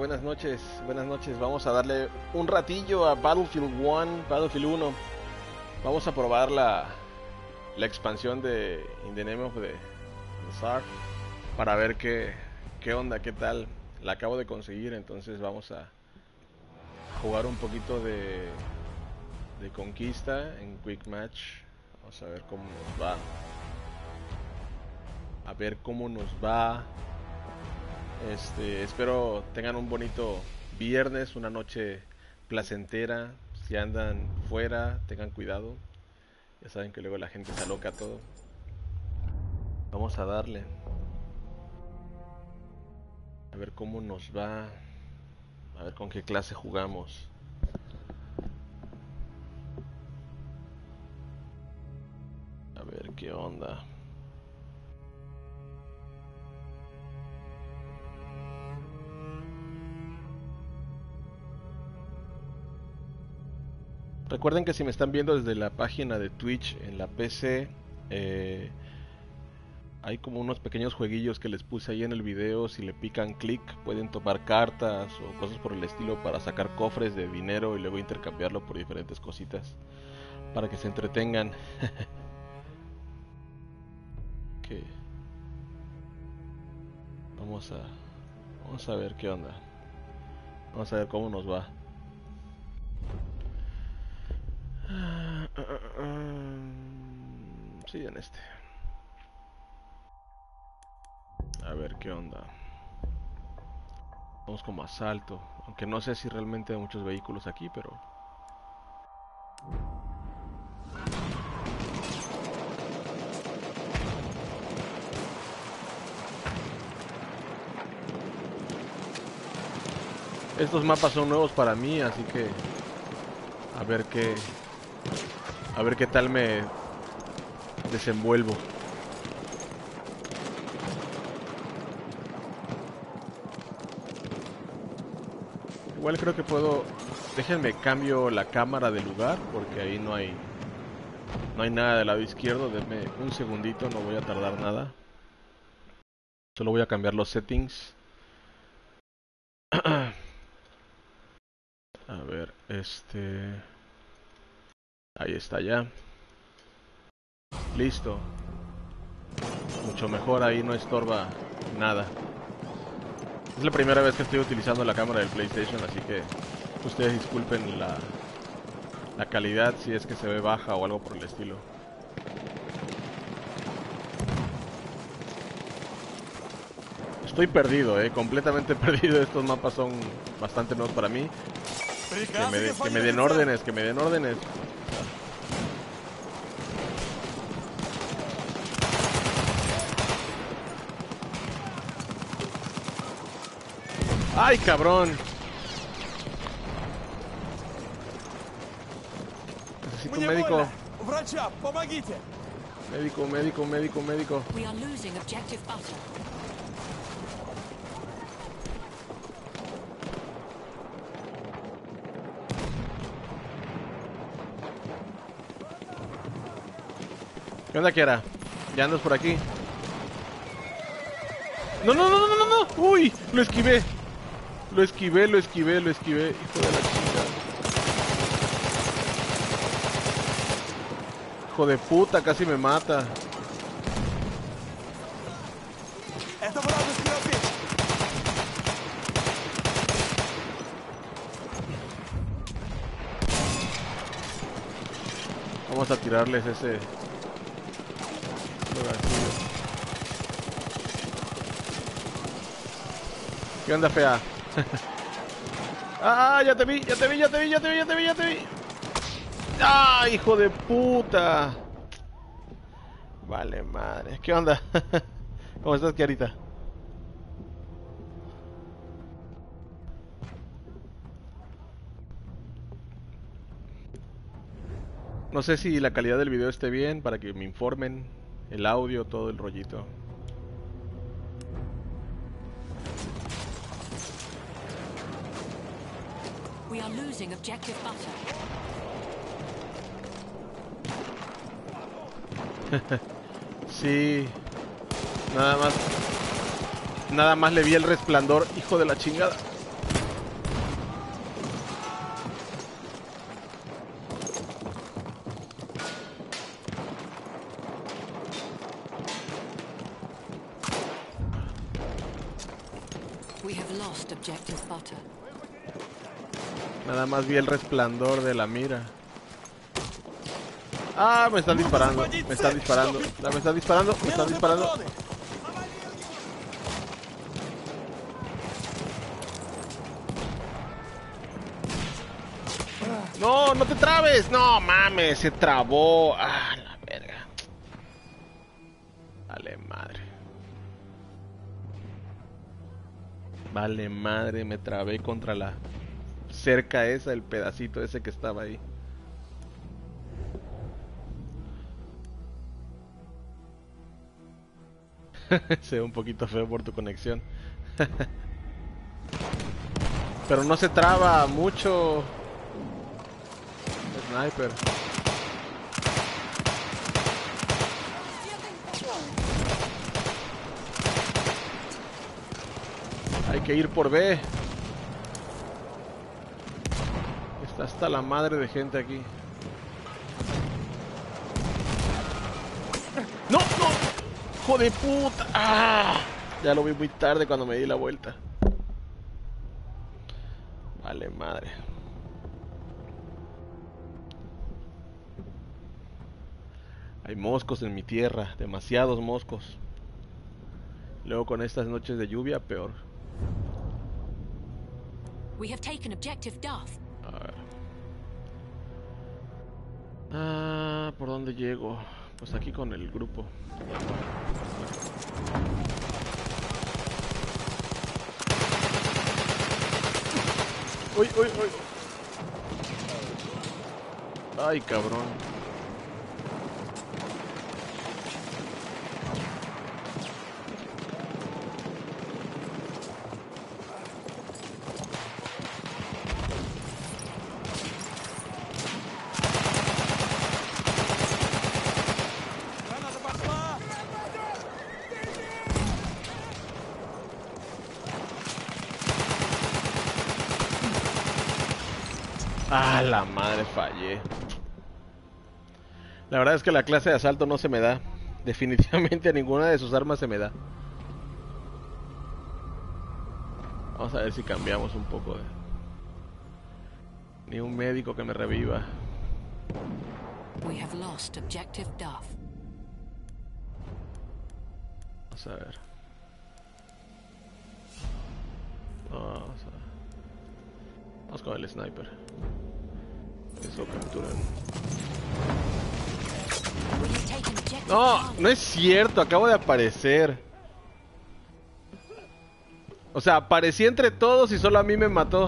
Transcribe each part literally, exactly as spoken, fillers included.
buenas noches, buenas noches. Vamos a darle un ratillo a Battlefield uno, Battlefield uno. Vamos a probar la, la expansión de In the Name of the, the Tsar para ver qué, qué onda, qué tal. La acabo de conseguir, entonces vamos a jugar un poquito de, de conquista en Quick Match. Vamos a ver cómo nos va. A ver cómo nos va. Este, espero tengan un bonito viernes, una noche placentera. Si andan fuera, tengan cuidado. Ya saben que luego la gente se aloca todo. Vamos a darle. A ver cómo nos va. A ver con qué clase jugamos. A ver qué onda. Recuerden que si me están viendo desde la página de Twitch en la P C, eh, hay como unos pequeños jueguillos que les puse ahí en el video. Si le pican clic pueden tomar cartas o cosas por el estilo para sacar cofres de dinero y luego intercambiarlo por diferentes cositas para que se entretengan. Okay. Vamos a vamos a ver qué onda. Vamos a ver cómo nos va. Uh, uh, uh, um, sí, en este. A ver qué onda. Vamos como asalto. Aunque no sé si realmente hay muchos vehículos aquí, pero... Estos mapas son nuevos para mí, así que... A ver qué... A ver qué tal me desenvuelvo. Igual creo que puedo... Déjenme cambio la cámara de lugar porque ahí no hay... No hay nada del lado izquierdo. Denme un segundito, no voy a tardar nada. Solo voy a cambiar los settings. A ver, este... Ahí está ya. Listo. Mucho mejor, ahí no estorba nada. Es la primera vez que estoy utilizando la cámara del PlayStation, así que ustedes disculpen la, la calidad si es que se ve baja o algo por el estilo. Estoy perdido, eh, completamente perdido. Estos mapas son bastante nuevos para mí. Que me, de, que me den órdenes, que me den órdenes. ¡Ay, cabrón! Necesito un médico. Médico, médico, médico, médico. ¿Qué onda, Kiara? ¿Ya andas por aquí? ¡No, no, no, no, no, no! ¡Uy! Lo esquivé. Lo esquivé, lo esquivé, lo esquivé. Hijo de la chica. Hijo de puta, casi me mata. Vamos a tirarles ese... ¿Qué onda, fea? ¡Ah, ya te vi! ¡Ya te vi! ¡Ya te vi! ¡Ya te vi! ¡Ya te vi! ¡Ya te vi! ¡Ah, hijo de puta! Vale, madre. ¿Qué onda? ¿Cómo estás, Kiarita? No sé si la calidad del video esté bien para que me informen. El audio, todo el rollito. We are losing objective butter. Sí. Nada más. Nada más le vi el resplandor, hijo de la chingada. Nada más vi el resplandor de la mira. Ah, me están disparando, me están disparando, me están disparando, me están disparando. No, no te trabes, no mames, se trabó. Ah, la verga. Vale madre. Vale madre, me trabé contra la cerca esa, el pedacito ese que estaba ahí. Se ve un poquito feo por tu conexión. Pero no se traba mucho. Sniper. Hay que ir por B. Está hasta la madre de gente aquí. ¡No! ¡No! ¡Hijo de puta! ¡Ah! Ya lo vi muy tarde cuando me di la vuelta. Vale, madre. Hay moscos en mi tierra, demasiados moscos. Luego con estas noches de lluvia, peor. We have taken objective Duff. A ver. Ah, ¿por dónde llego? Pues aquí con el grupo. Uy, uy, uy. Ay, cabrón. Ah, la madre, fallé. La verdad es que la clase de asalto no se me da. Definitivamente ninguna de sus armas se me da. Vamos a ver si cambiamos un poco de... Ni un médico que me reviva. We have lost objective Duff. Vamos a ver. Vamos a... Vamos con el sniper. Eso capturan. No, no es cierto, acabo de aparecer. O sea, aparecí entre todos y solo a mí me mató.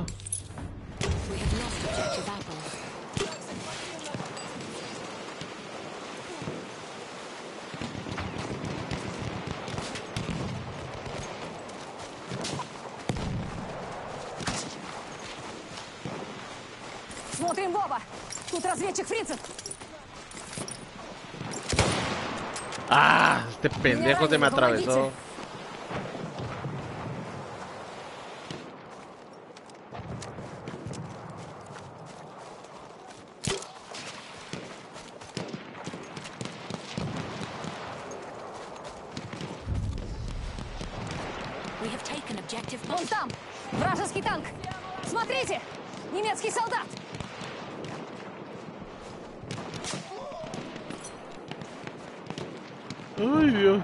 Смотрим в оба. Тут разведчик фрицев. Ah, este pendejo se me atravesó. We have taken objective Вон Duff. там. Вражеский танк. Смотрите. Немецкий солдат. Ay, Dios.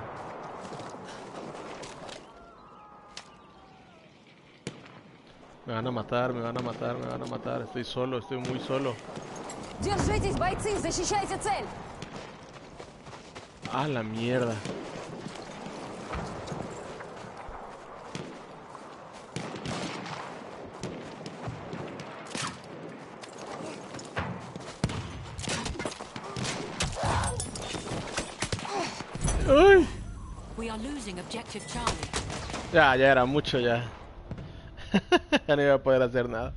Me van a matar, me van a matar, me van a matar. Estoy solo, estoy muy solo. Держитесь, бойцы, защищайте цель. Ah, la mierda. Ay. We are losing objective Charlie. Ya, ya era mucho ya. Ya no iba a poder hacer nada.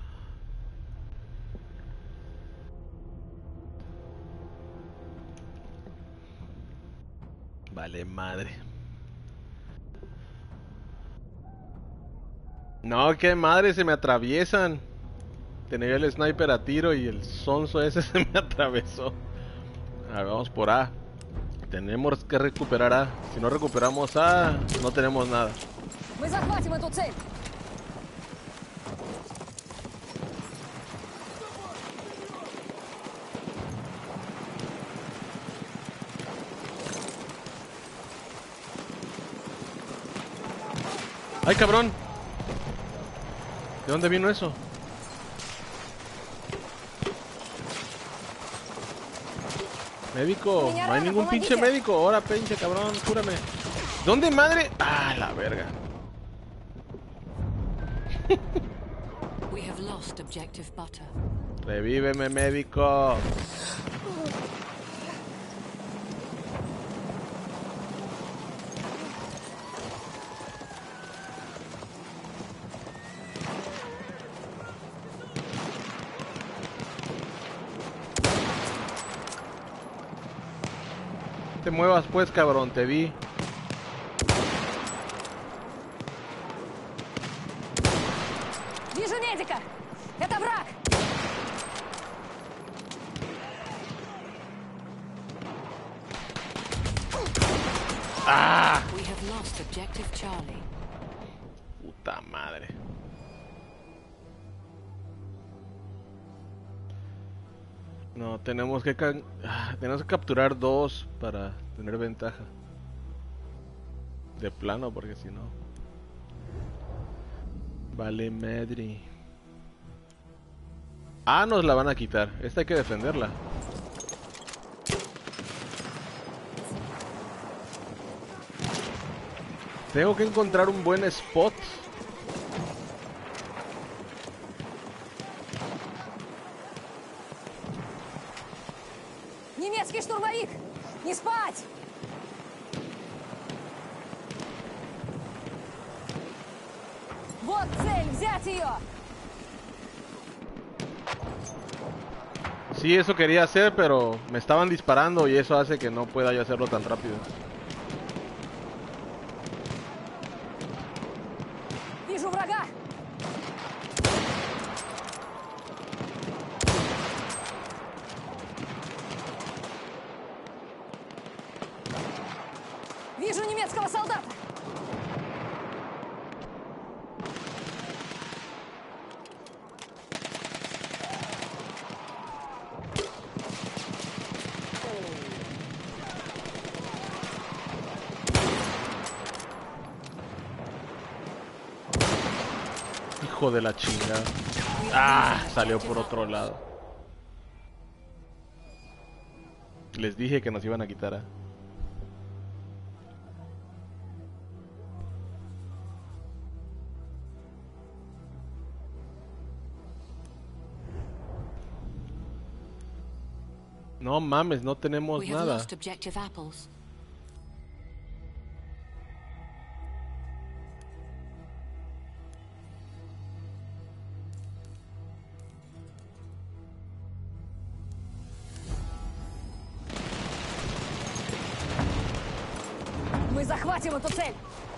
Vale, madre. No, qué madre, se me atraviesan. Tenía el sniper a tiro y el sonso ese se me atravesó. A ver, vamos por A. Tenemos que recuperar A. Si no recuperamos A, no tenemos nada. Мы захватим эту цель. ¡Ay, cabrón! ¿De dónde vino eso? Médico, no hay ningún pinche médico. Ahora, pinche cabrón, cúrame. ¿Dónde, madre? Ah, la verga. We have lost objective butter. Revíveme, médico. Te muevas pues, cabrón, te vi. Вижу медика! Это враг! ¡Ah! We have lost objective Charlie. Puta madre. No, tenemos que ca- ah, tenemos que capturar dos para tener ventaja. De plano, porque si no. Vale, madre. Ah, nos la van a quitar. Esta hay que defenderla. Tengo que encontrar un buen spot. Немецкий штурмовик! Не спать! Вот цель! Взять ее! Sí, eso quería hacer, pero me estaban disparando y eso hace que no pueda yo hacerlo tan rápido. Вижу врага! Вижу немецкого солдата! Hijo de la chingada. Ah, salió por otro lado. Les dije que nos iban a quitar, ¿eh? No mames, no tenemos We have nada. lost objective apples. Мы захватим эту цель!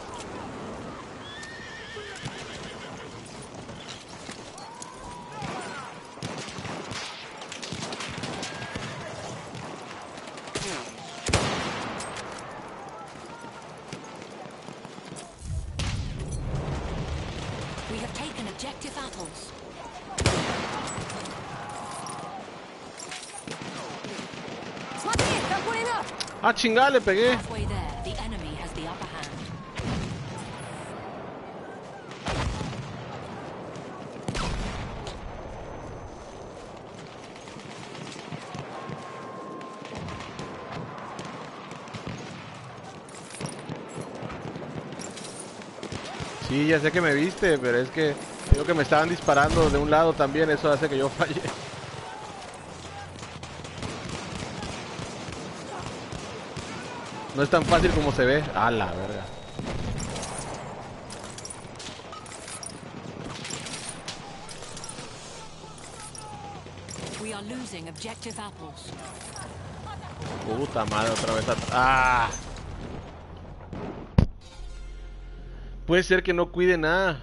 We have taken objective apples. Смотри, там пулемет! Ah, chingada, le pegué. Halfway there, the enemy has the upper hand. Sí, ya sé que me viste, pero es que creo que me estaban disparando de un lado también, eso hace que yo falle. No es tan fácil como se ve. A la verga. We are losing objective apples. Puta madre, otra vez at- ¡Ah! Puede ser que no cuide nada.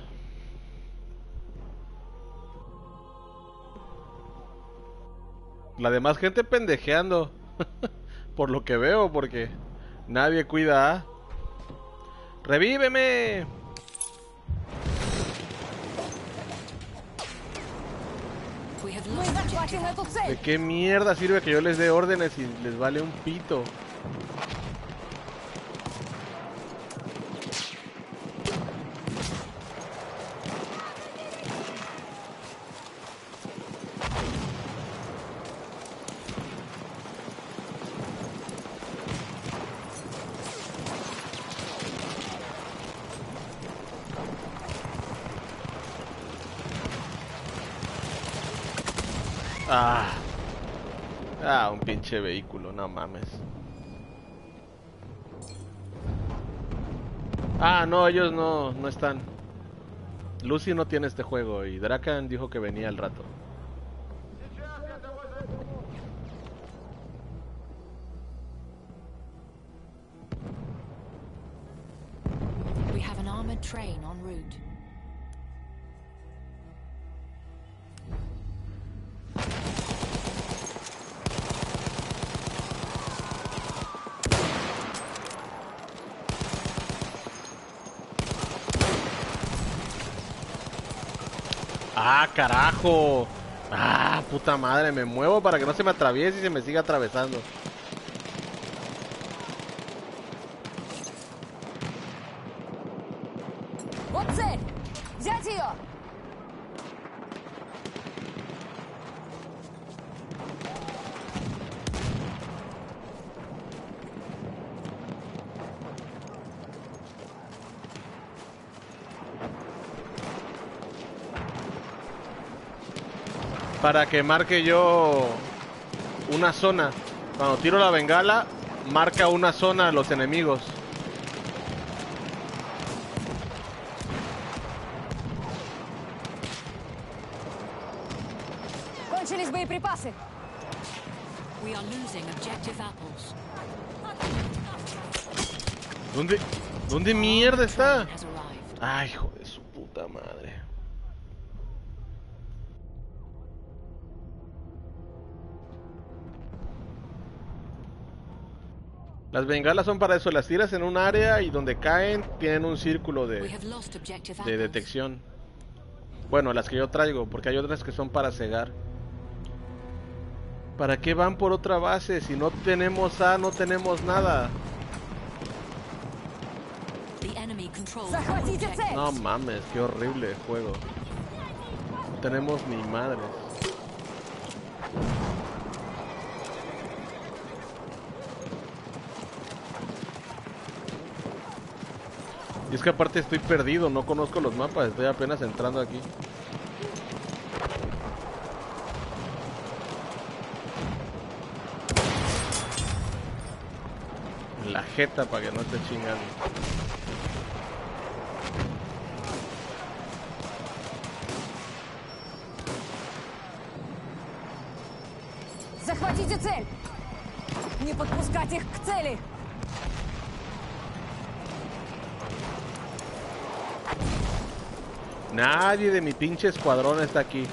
La demás gente pendejeando. Por lo que veo, porque nadie cuida a... ¡Revíveme! We have Мы lost захватим objective эту apples. ¿De цель! qué mierda sirve que yo les dé órdenes y les vale un pito? Ah. Ah, un pinche vehículo, no mames. Ah, no, ellos no, no están. Lucy no tiene este juego y Drakan dijo que venía al rato. We have an armored train en route. ¡Ah, carajo! ¡Ah, puta madre! Me muevo para que no se me atraviese y se me siga atravesando. Вот цель! Взять ее! Para que marque yo una zona. Cuando tiro la bengala, marca una zona a los enemigos. Кончились боеприпасы! We are losing objective apples. ¿Dónde? ¿Dónde mierda está? Has arrived. Ay, hijo de su puta madre. Las bengalas son para eso, las tiras en un área y donde caen tienen un círculo We de, have lost objective de apples. detección. Bueno, las que yo traigo, porque hay otras que son para cegar. ¿Para qué van por otra base? Si no tenemos A, no tenemos nada. The enemy controls Захватите all цель! No mames, qué horrible juego. No tenemos ni madres. Y es que aparte estoy perdido, no conozco los mapas, estoy apenas entrando aquí. La jeta para que no esté chingando. Захватите цель! Не подпускать их к цели! Nadie de mi pinche escuadrón está aquí.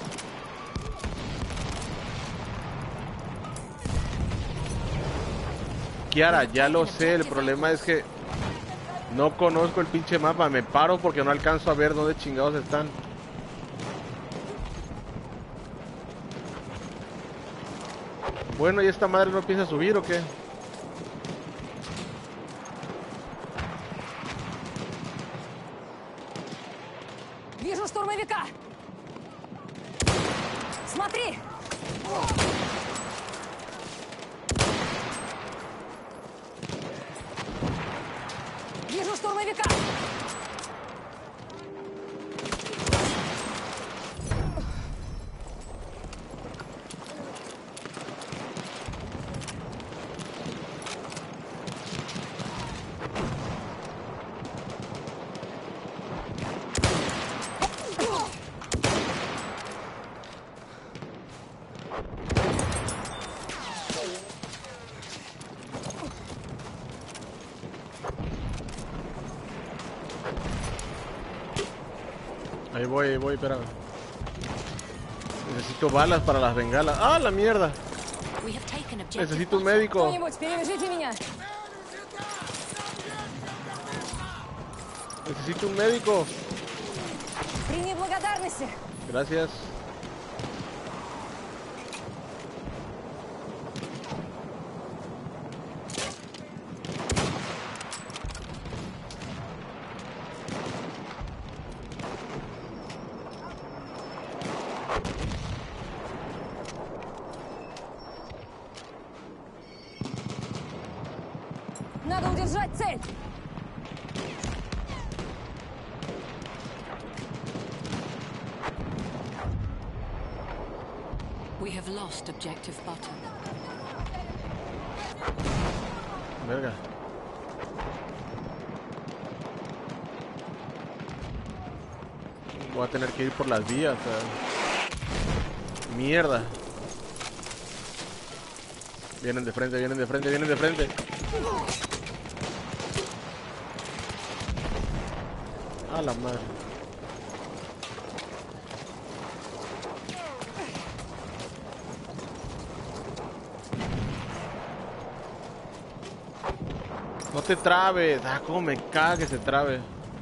Kiara, ya lo sé, el problema es que no conozco el pinche mapa, me paro porque no alcanzo a ver dónde chingados están. Bueno, ¿y esta madre no empieza a subir o qué? Вижу штурмовика! Смотри! Вижу штурмовика! Ahí voy, ahí voy, espérame. Necesito balas para las bengalas. ¡Ah, la mierda! We have taken objective Necesito un butter. médico. Кто-нибудь, перевяжите меня! Necesito un médico. Прими благодарности! Gracias. Надо удержать цель! We have lost objective butter. Verga. Voy a tener que ir por las vías. O sea. Mierda. Vienen de frente, vienen de frente, vienen de frente. A la madre. No te trabes. Ah, cómo me caga que se trabe.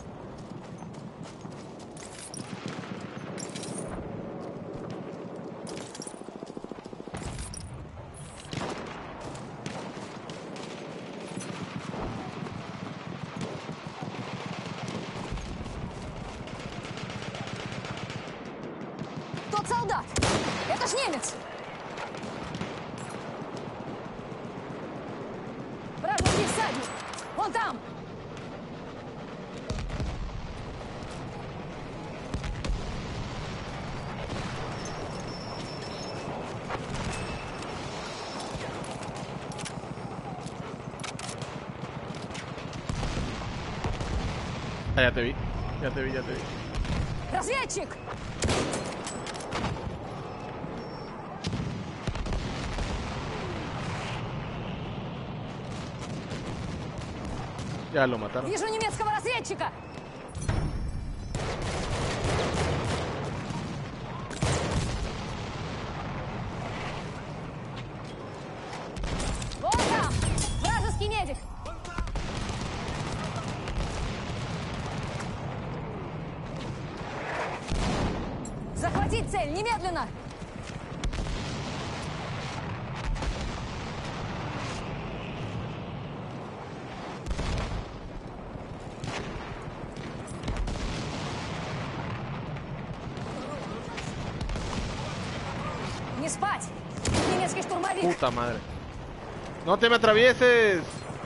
Тот солдат! Это ж немец! Вражеский всадник! Вон там! Ah, ya te vi. Ya te vi, ya te vi. Разведчик! Ya lo mataron. Вижу немецкого разведчика! Вон там! Вражеский медик! Захватить цель! Немедленно! Не спать! Немецкий штурмовик! Puta madre. No te me atravieses.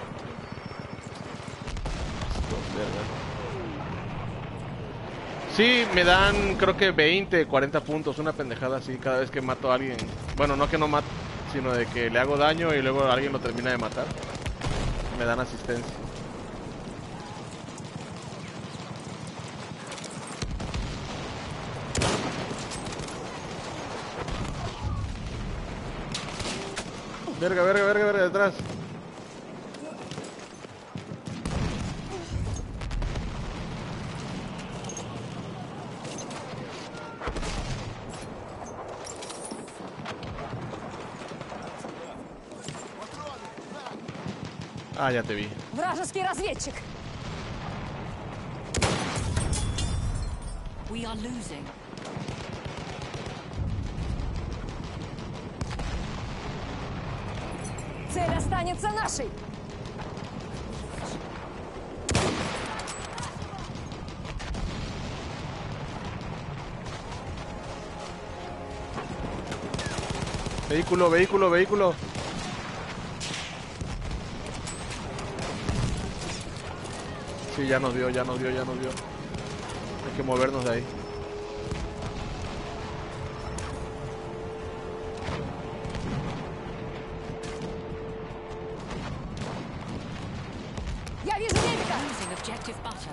Sí, me dan creo que veinte, cuarenta puntos, una pendejada así cada vez que mato a alguien. Bueno, no que no mato, sino de que le hago daño y luego alguien lo termina de matar. Me dan asistencia. Verga, verga, verga, verga, detrás. Ah, ya te vi. Вражеский разведчик! We are losing. Цель останется нашей! Vehículo, vehículo, vehículo. Sí, ya nos vio, ya nos vio, ya nos vio. Hay que movernos de ahí. Я вижу медика! Losing objective butter.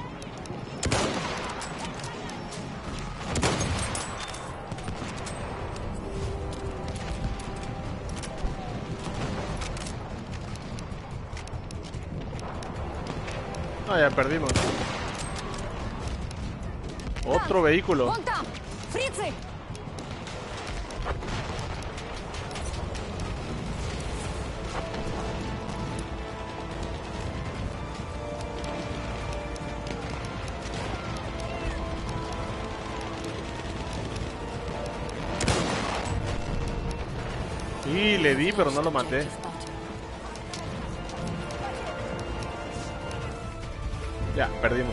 Ah, ya perdimos. Otro vehículo. Вон там! Фрицы! Y le di, pero no lo maté. Objective butter. Ya, perdimos.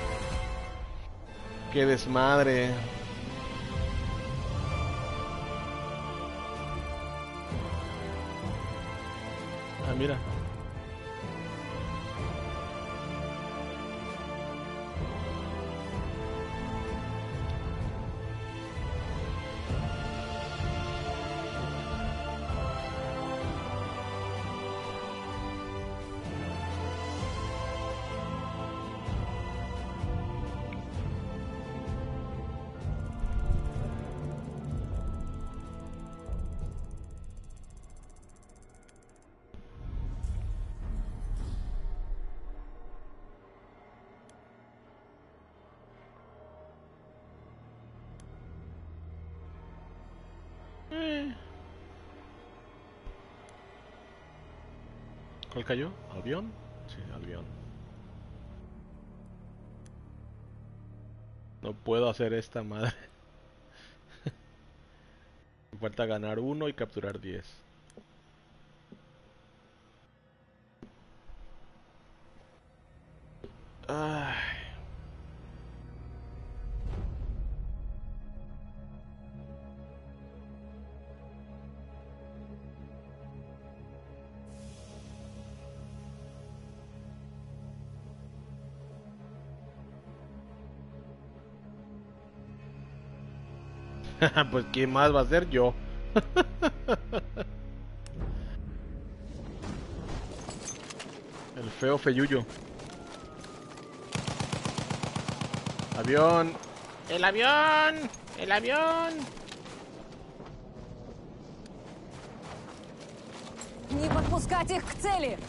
Qué desmadre. Ah, mira. Eh. ¿Cuál cayó? ¿Avión? Sí, avión. No puedo hacer esta madre. Me falta ganar uno y capturar diez. Ay. Pues ¿quién más va a ser? Yo. El feo feyuyo. Avión. El avión. El avión. Не подпускать их к цели!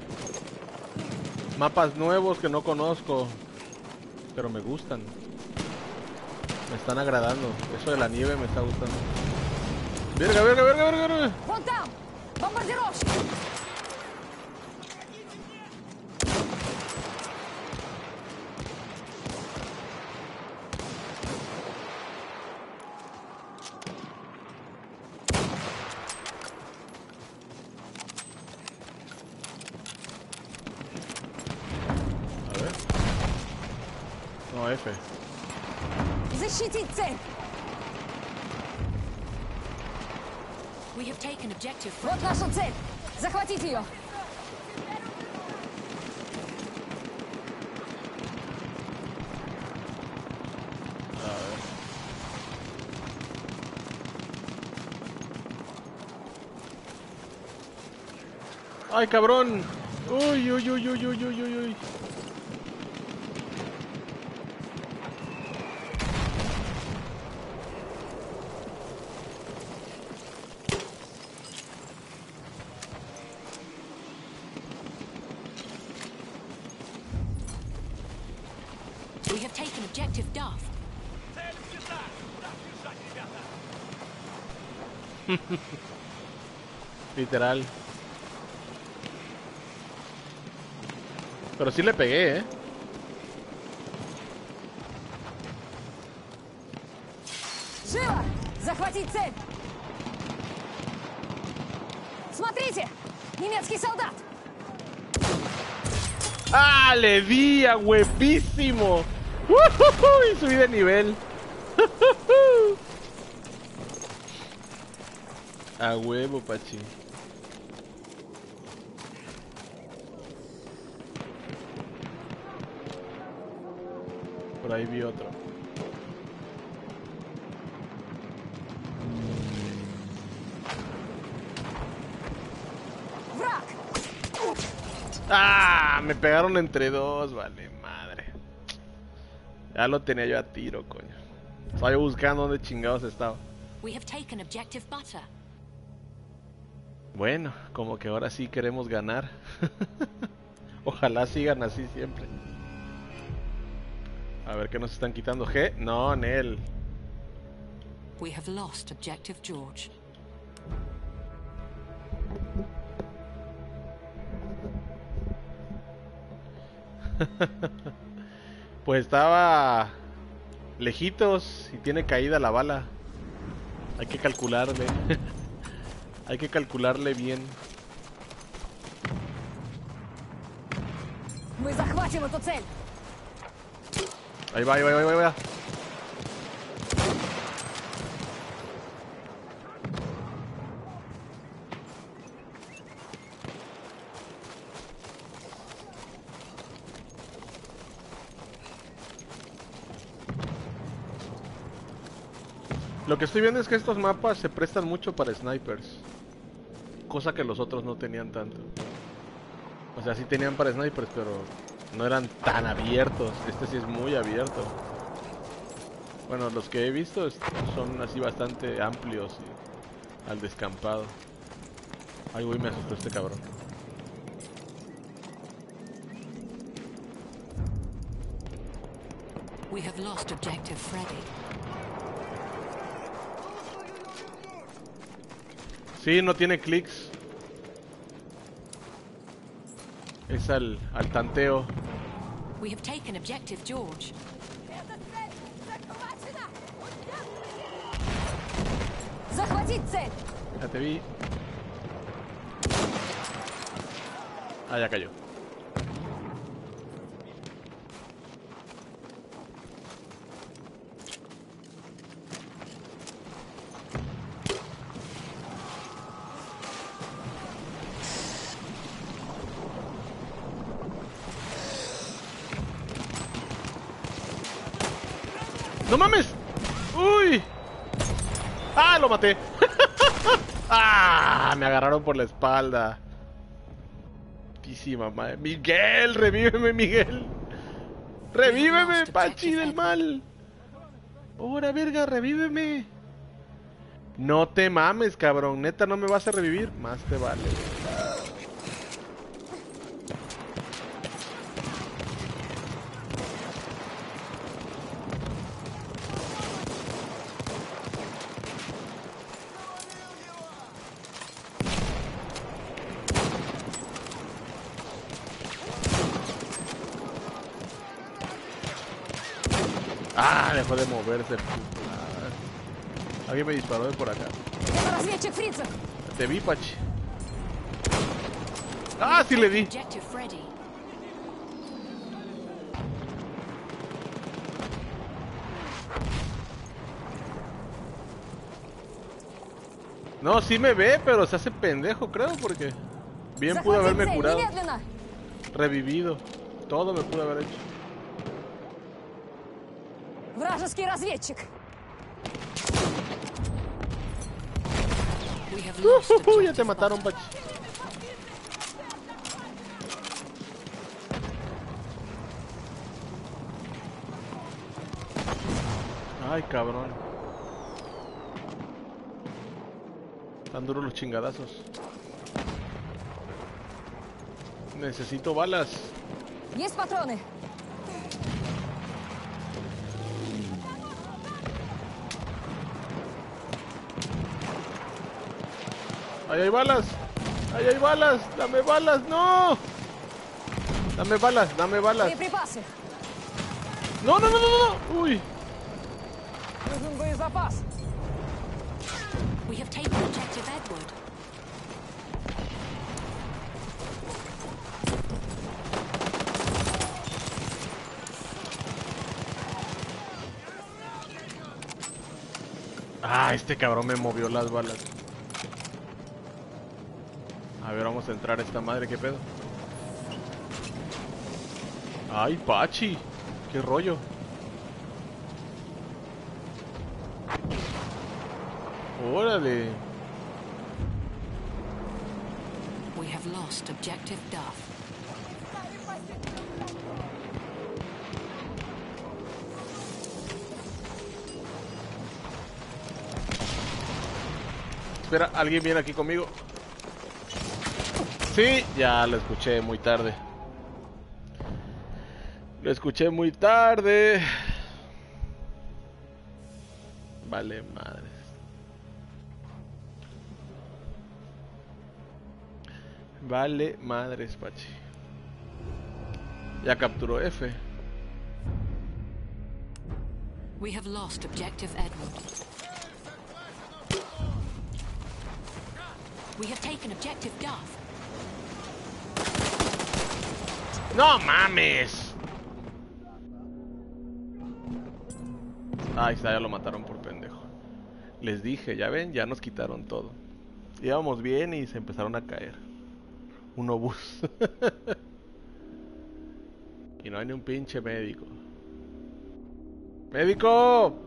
Mapas nuevos que no conozco, pero me gustan. Me están agradando. Eso de la nieve me está gustando. Verga, verga, verga, verga, verga. Вон там! Бомбардировщик! A ver. No, F. Защитить цель! We have taken objective. Вот наша цель! Захватить ее! ¡Ay, cabrón! ¡Uy, uy, uy, uy, uy, uy, uy, uy! We have taken objective Duff. Literal. Pero sí le pegué, ¿eh? Живо! Захватить цель! Смотрите! Немецкий солдат! ¡Ah! ¡Le di a huevísimo! ¡Uhuhu! Subí de nivel. A huevo, pachi. Por ahí vi otro. Враг! ¡Ah! Me pegaron entre dos, vale, madre. Ya lo tenía yo a tiro, coño. Estaba yo buscando dónde chingados estaba. We have taken objective Butter. Bueno, como que ahora sí queremos ganar. Ojalá sigan así siempre. A ver qué nos están quitando. G. No, Nel. We have lost objective George. Pues estaba lejitos y tiene caída la bala. Hay que calcularle. Hay que calcularle bien. Мы захватим эту цель! Ahí va, ahí va, ahí va, ahí va. Lo que estoy viendo es que estos mapas se prestan mucho para snipers. Cosa que los otros no tenían tanto. O sea, sí tenían para snipers, pero no eran tan abiertos. Este sí es muy abierto. Bueno, los que he visto son así bastante amplios y al descampado. Ay, güey, me asustó este cabrón. We have lost objective Freddy. Sí, no tiene clics. Es al, al tanteo. We have taken objective George. Захватить цель! Ya te vi. Ah, ya cayó. ¡No mames! ¡Uy! ¡Ah, lo maté! ¡Ah! Me agarraron por la espalda. Putísima madre. ¡Miguel! ¡Revíveme, Miguel! ¡Revíveme, Pachi del mal! ¡Hora, verga! ¡Revíveme! No te mames, cabrón. Neta, no me vas a revivir. Más te vale. Ah, dejó de moverse. Ah, alguien me disparó de por acá. Это разведчик фрицев! Te vi, Pachi. Ah, sí le di. Objective Freddy. No, sí me ve, pero se hace pendejo, creo, porque bien pudo Захватить haberme цель, curado, немедленно! revivido. Todo me pudo haber hecho. Вражеский разведчик! We have lost Uh, ya te objective mataron, Butter. Pachi. Ay, cabrón. Tan duros los chingadazos. Necesito balas. Есть патроны! ¡Ahí hay balas! ¡Ahí hay balas! ¡Dame balas! ¡No! Dame balas, dame balas. Боеприпасы! ¡No, no, no, no, no! ¡Uy! Нужен боезапас! We have taken objective Edward. Ah, este cabrón me movió las balas. A ver, vamos a entrar a esta madre, ¿qué pedo? Ay, Pachi, qué rollo. Órale. We have lost objective Duff. Espera, alguien viene aquí conmigo. Sí, ya lo escuché muy tarde. Lo escuché muy tarde. Vale, madres. Vale, madres, Pachi. Ya capturó F. We have lost objective Edward. We have taken objective Duff. ¡No mames! Ahí está, ya lo mataron por pendejo. Les dije, ya ven, ya nos quitaron todo. Íbamos bien y se empezaron a caer. Un obús. Y no hay ni un pinche médico. ¡Médico!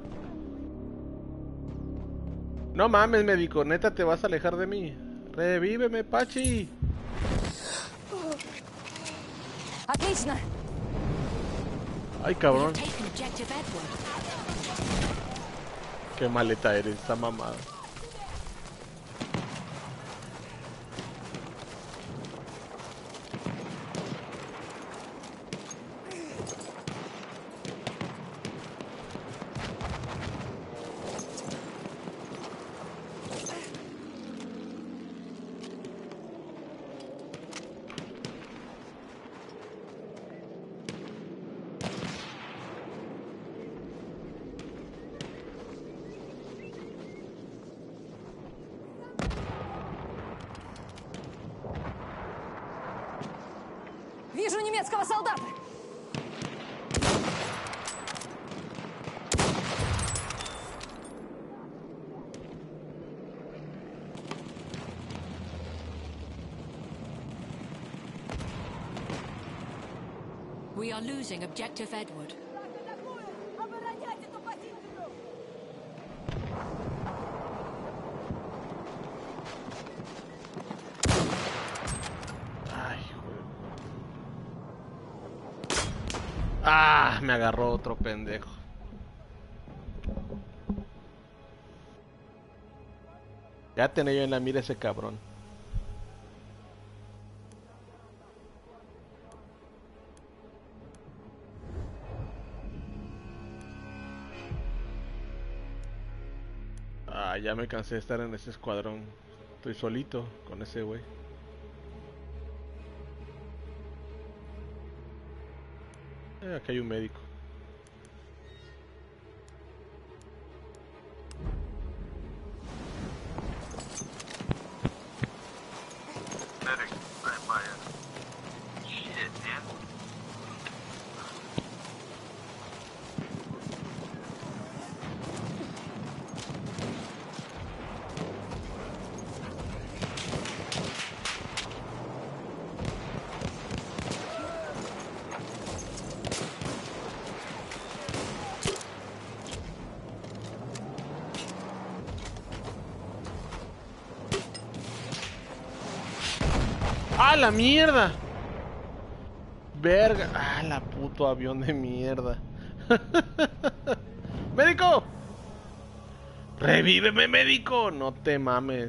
No mames, médico, neta te vas a alejar de mí. Revíveme, Pachi. Отлично! Ay, We cabrón. have taken objective Edward. Qué maleta eres, esta mamada. немецкого солдата! We are losing objective Edward. Ay, joder. Ah, me agarró otro pendejo. Ya tenía yo en la mira ese cabrón. Ah, ya me cansé de estar en ese escuadrón. Estoy solito con ese güey. Eh, aquí hay un médico. Medic, right by it. Shit, man. ¡Ah, la mierda! Verga. ¡Ah, la puto avión de mierda! ¡Médico! ¡Revíveme, médico! No te mames.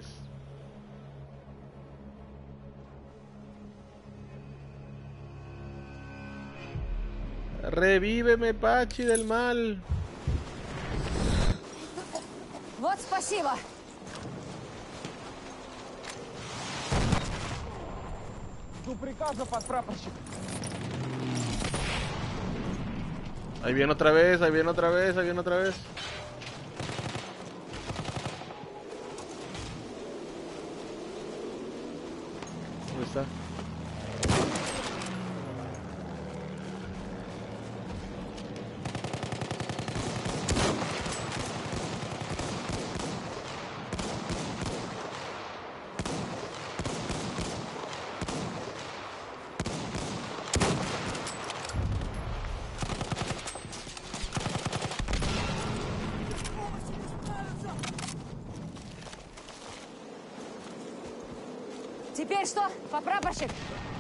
¡Revíveme, Pachi del mal! Вот спасибо! Жду приказа, подпрапорщик. Ahí viene otra vez, ahí viene otra vez, ahí viene otra vez. ¿Dónde está? Теперь что, подпрапорщик?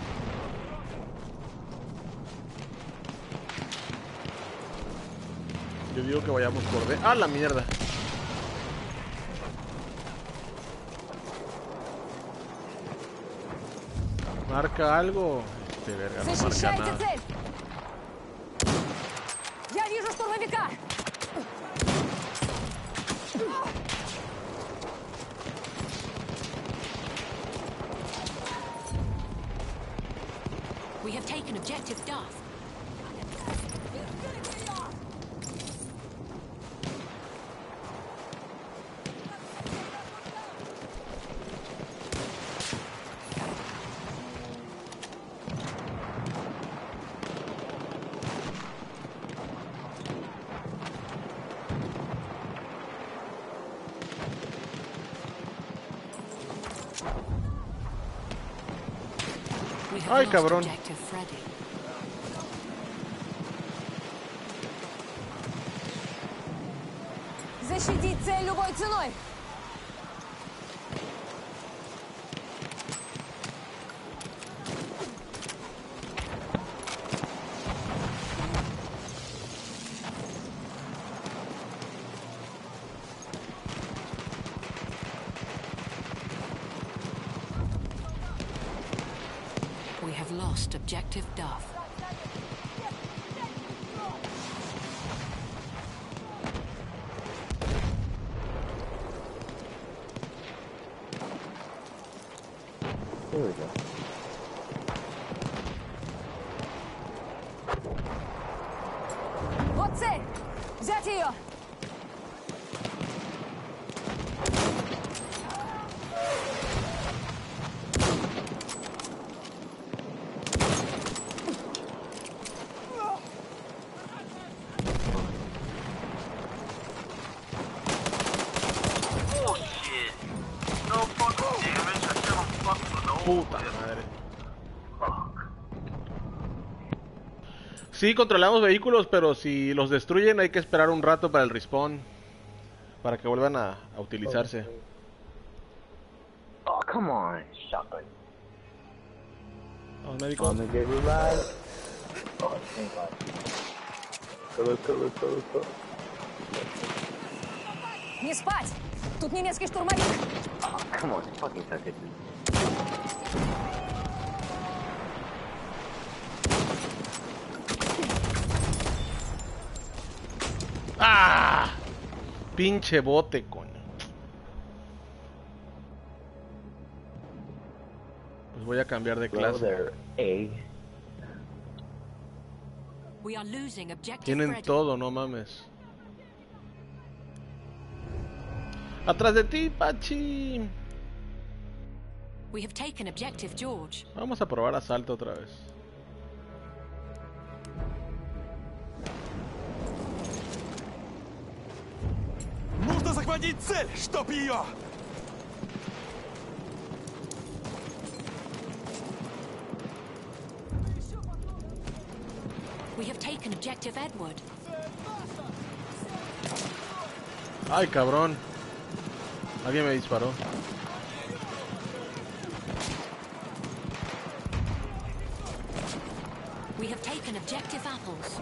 Yo digo que vayamos por D. ¡Ah, la mierda! Marca algo. Este verga no marca Защищайте nada. цель! Я вижу штурмовика! We have taken objective Duff. We have Ay, lost cabrón. objective Freddy. Защитить цель любой ценой! We have lost objective Duff. There we go. Вот цель! Взять ее! Puta madre. Sí, controlamos vehículos, pero si los destruyen hay que esperar un rato para el respawn. Para que vuelvan a, a utilizarse. Oh, come on, shotgun. Vamos, médicos. I'm gonna get revived. Oh, thank God. Color, color, color, color. Не спать! Тут немецкий штурмовик! Oh, come on, fucking suck it. ¡Ah! Pinche bote, coño. Pues voy a cambiar de Hello clase. there, A. We are losing objective Tienen Freddy. todo, no mames. Atrás de ti, Pachi. We have taken objective George. Vamos a probar asalto otra vez. Нужно захватить цель, чтоб ее! We have taken objective Edward. Ay, cabrón. Alguien me disparó. We have taken objective Apples.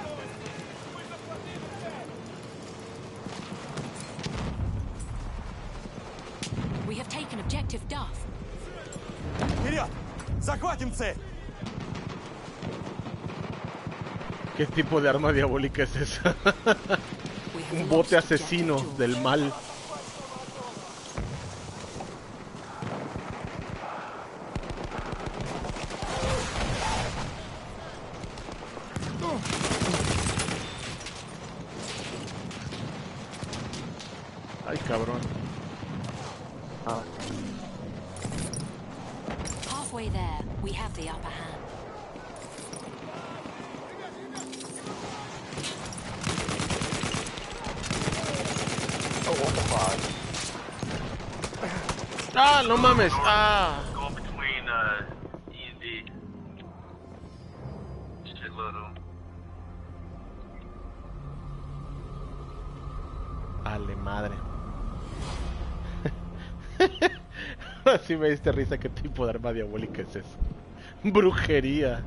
We have taken objective Duff. Вперед! Захватим цель! ¿Qué tipo de arma diabólica es esa? We have Un bote lost asesino objective del George. mal. Ay, cabrón. Ah, Halfway there, we have the upper hand. oh, what the fuck? Ah, no mames. Ah. Going between uh, E and D. Shitload of them. Ale madre. Así me diste risa. ¿Qué tipo de arma diabólica es eso? Brujería.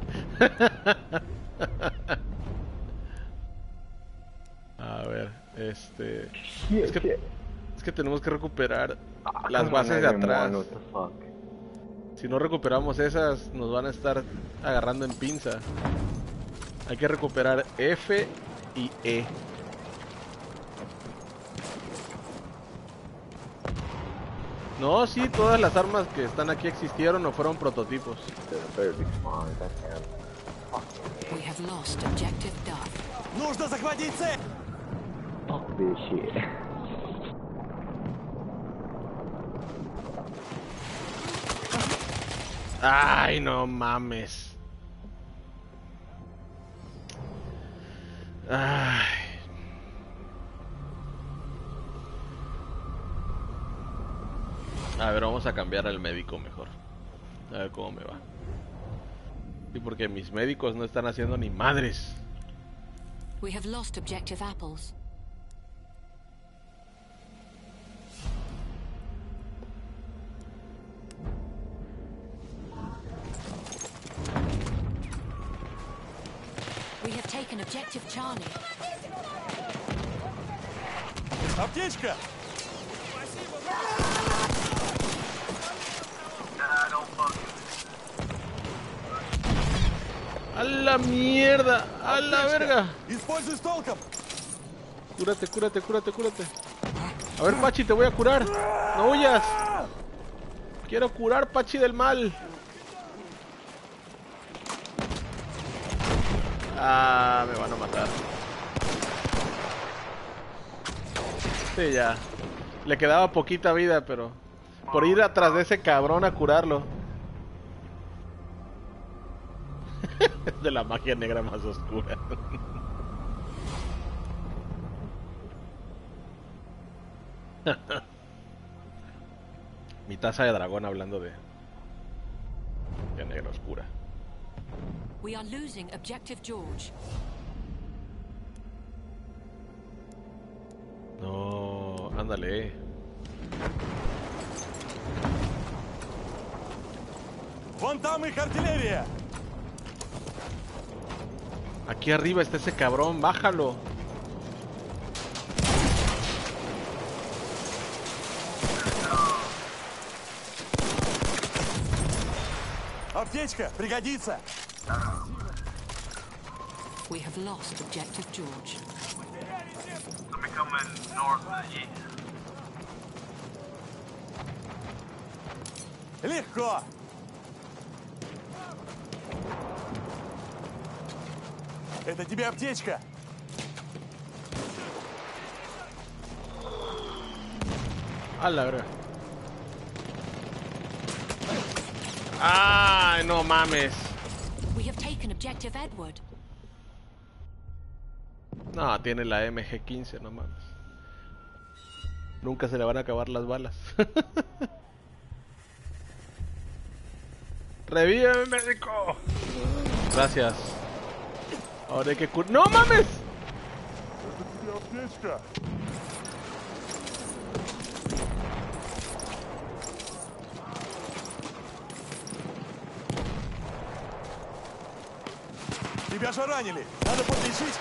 A ver, este... Shit, Es que, shit. es que tenemos que recuperar Ah, las come on, bases de M M one, atrás. What the fuck? Si no recuperamos esas, nos van a estar agarrando en pinza. Hay que recuperar F y E. No, sí, todas las armas que están aquí existieron o fueron prototipos. There better be spawn, goddamn. We have lost objective Duff. Нужно захватить цель! Fuck this shit. Ay, no mames. Ay. A ver, vamos a cambiar al médico mejor. A ver cómo me va. Sí, porque mis médicos no están haciendo ni madres. We have lost objective Apples. We have taken objective Charlie. Аптечка! Nah, don't fuck. ¡A la mierda! ¡A la verga! Используй с толком! Cúrate, cúrate, cúrate, cúrate. A ver, Pachi, te voy a curar. No huyas. Quiero curar, Pachi del mal. Ah, me van a matar. Sí, ya. Le quedaba poquita vida, pero por ir atrás de ese cabrón a curarlo. De la magia negra más oscura. Mi taza de dragón hablando de que negra oscura. We are losing objective George. No, ándale. Вон там их артиллерия! Aquí arriba está ese cabrón, bájalo. Аптечка, пригодится! We have lost objective George. Let me come in north of the east. Легко! Это тебе аптечка! A la verga. ¡Ay, no mames! We have taken objective Edward. No, tiene la M G quince, no mames. Nunca se le van a acabar las balas. ¡Revíveme, médico! Gracias. Ahora hay que cur... ¡No mames! Это тебе аптечка! Тебя же ранили! Надо подлечить!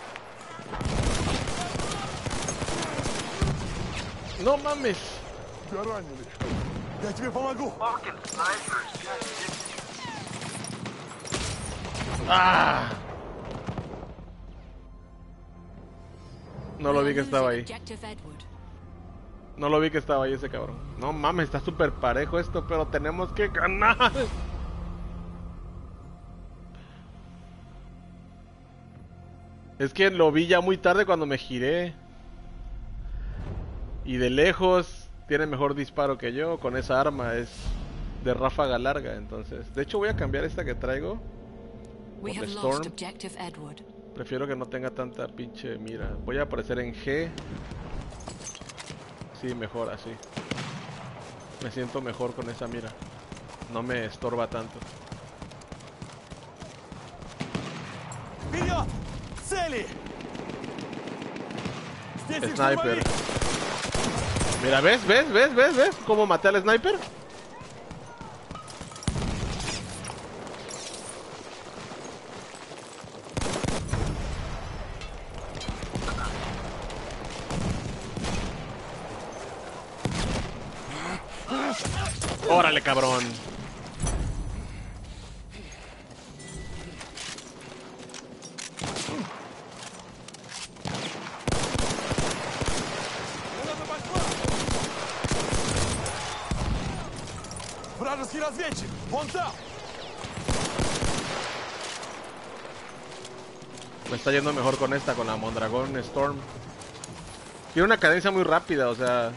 ¡No mames! Тебя ранили! Я тебе помогу! Fucking snipers. ¡Ah! No lo We vi are que estaba losing ahí. Objective Edward. No lo vi que estaba ahí ese cabrón. No mames, está súper parejo esto, pero tenemos que ganar. Es que lo vi ya muy tarde cuando me giré. Y de lejos tiene mejor disparo que yo. Con esa arma es de ráfaga larga. Entonces, de hecho voy a cambiar esta que traigo. We Por have Storm. lost objective Edward. Prefiero que no tenga tanta pinche mira. Voy a aparecer en G. Sí, mejor así. Me siento mejor con esa mira. No me estorba tanto. Вперед! Цели! Здесь их Sniper. штурмовик! Mira, ¿ves? ¿Ves? ¿Ves? ¿Ves? ¿Ves? ¿Cómo maté al sniper? ¡Órale, cabrón! Вражеский разведчик! Вон там! Me está yendo mejor con esta, con la Mondragón Storm. Tiene una cadencia muy rápida, o sea...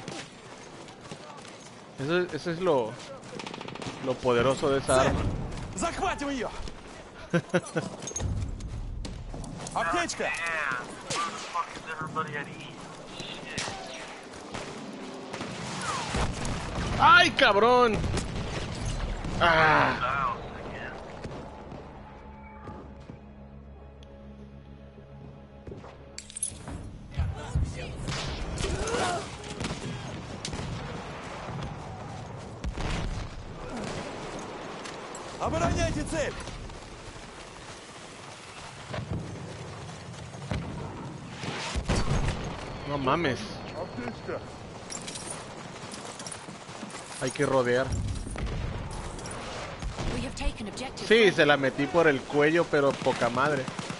Eso, eso es lo... Lo poderoso de esa arma. Захватим ее! Аптечка! Damn. Where the fuck is everybody at east? Shit. ¡Ay, cabrón! ¡Ah! Dials again. Обороняйте цель! No mames. Аптечка! Hay que rodear. We have taken objective. Sí, se la metí por el cuello, pero poca madre.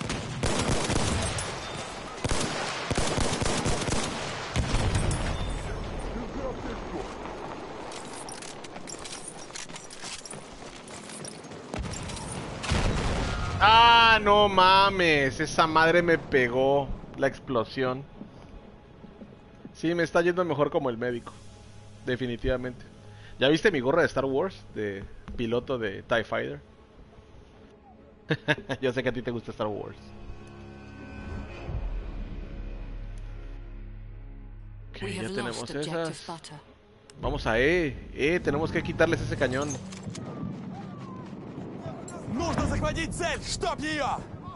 Ah, no mames, esa madre me pegó la explosión. Sí, me está yendo mejor como el médico, definitivamente. ¿Ya viste mi gorra de Star Wars? De piloto de TIE Fighter. Yo sé que a ti te gusta Star Wars. Ok, We ya have tenemos lost objective esas. butter. Vamos a E. E, tenemos que quitarles ese cañón. Нужно захватить цель! Чтоб ее!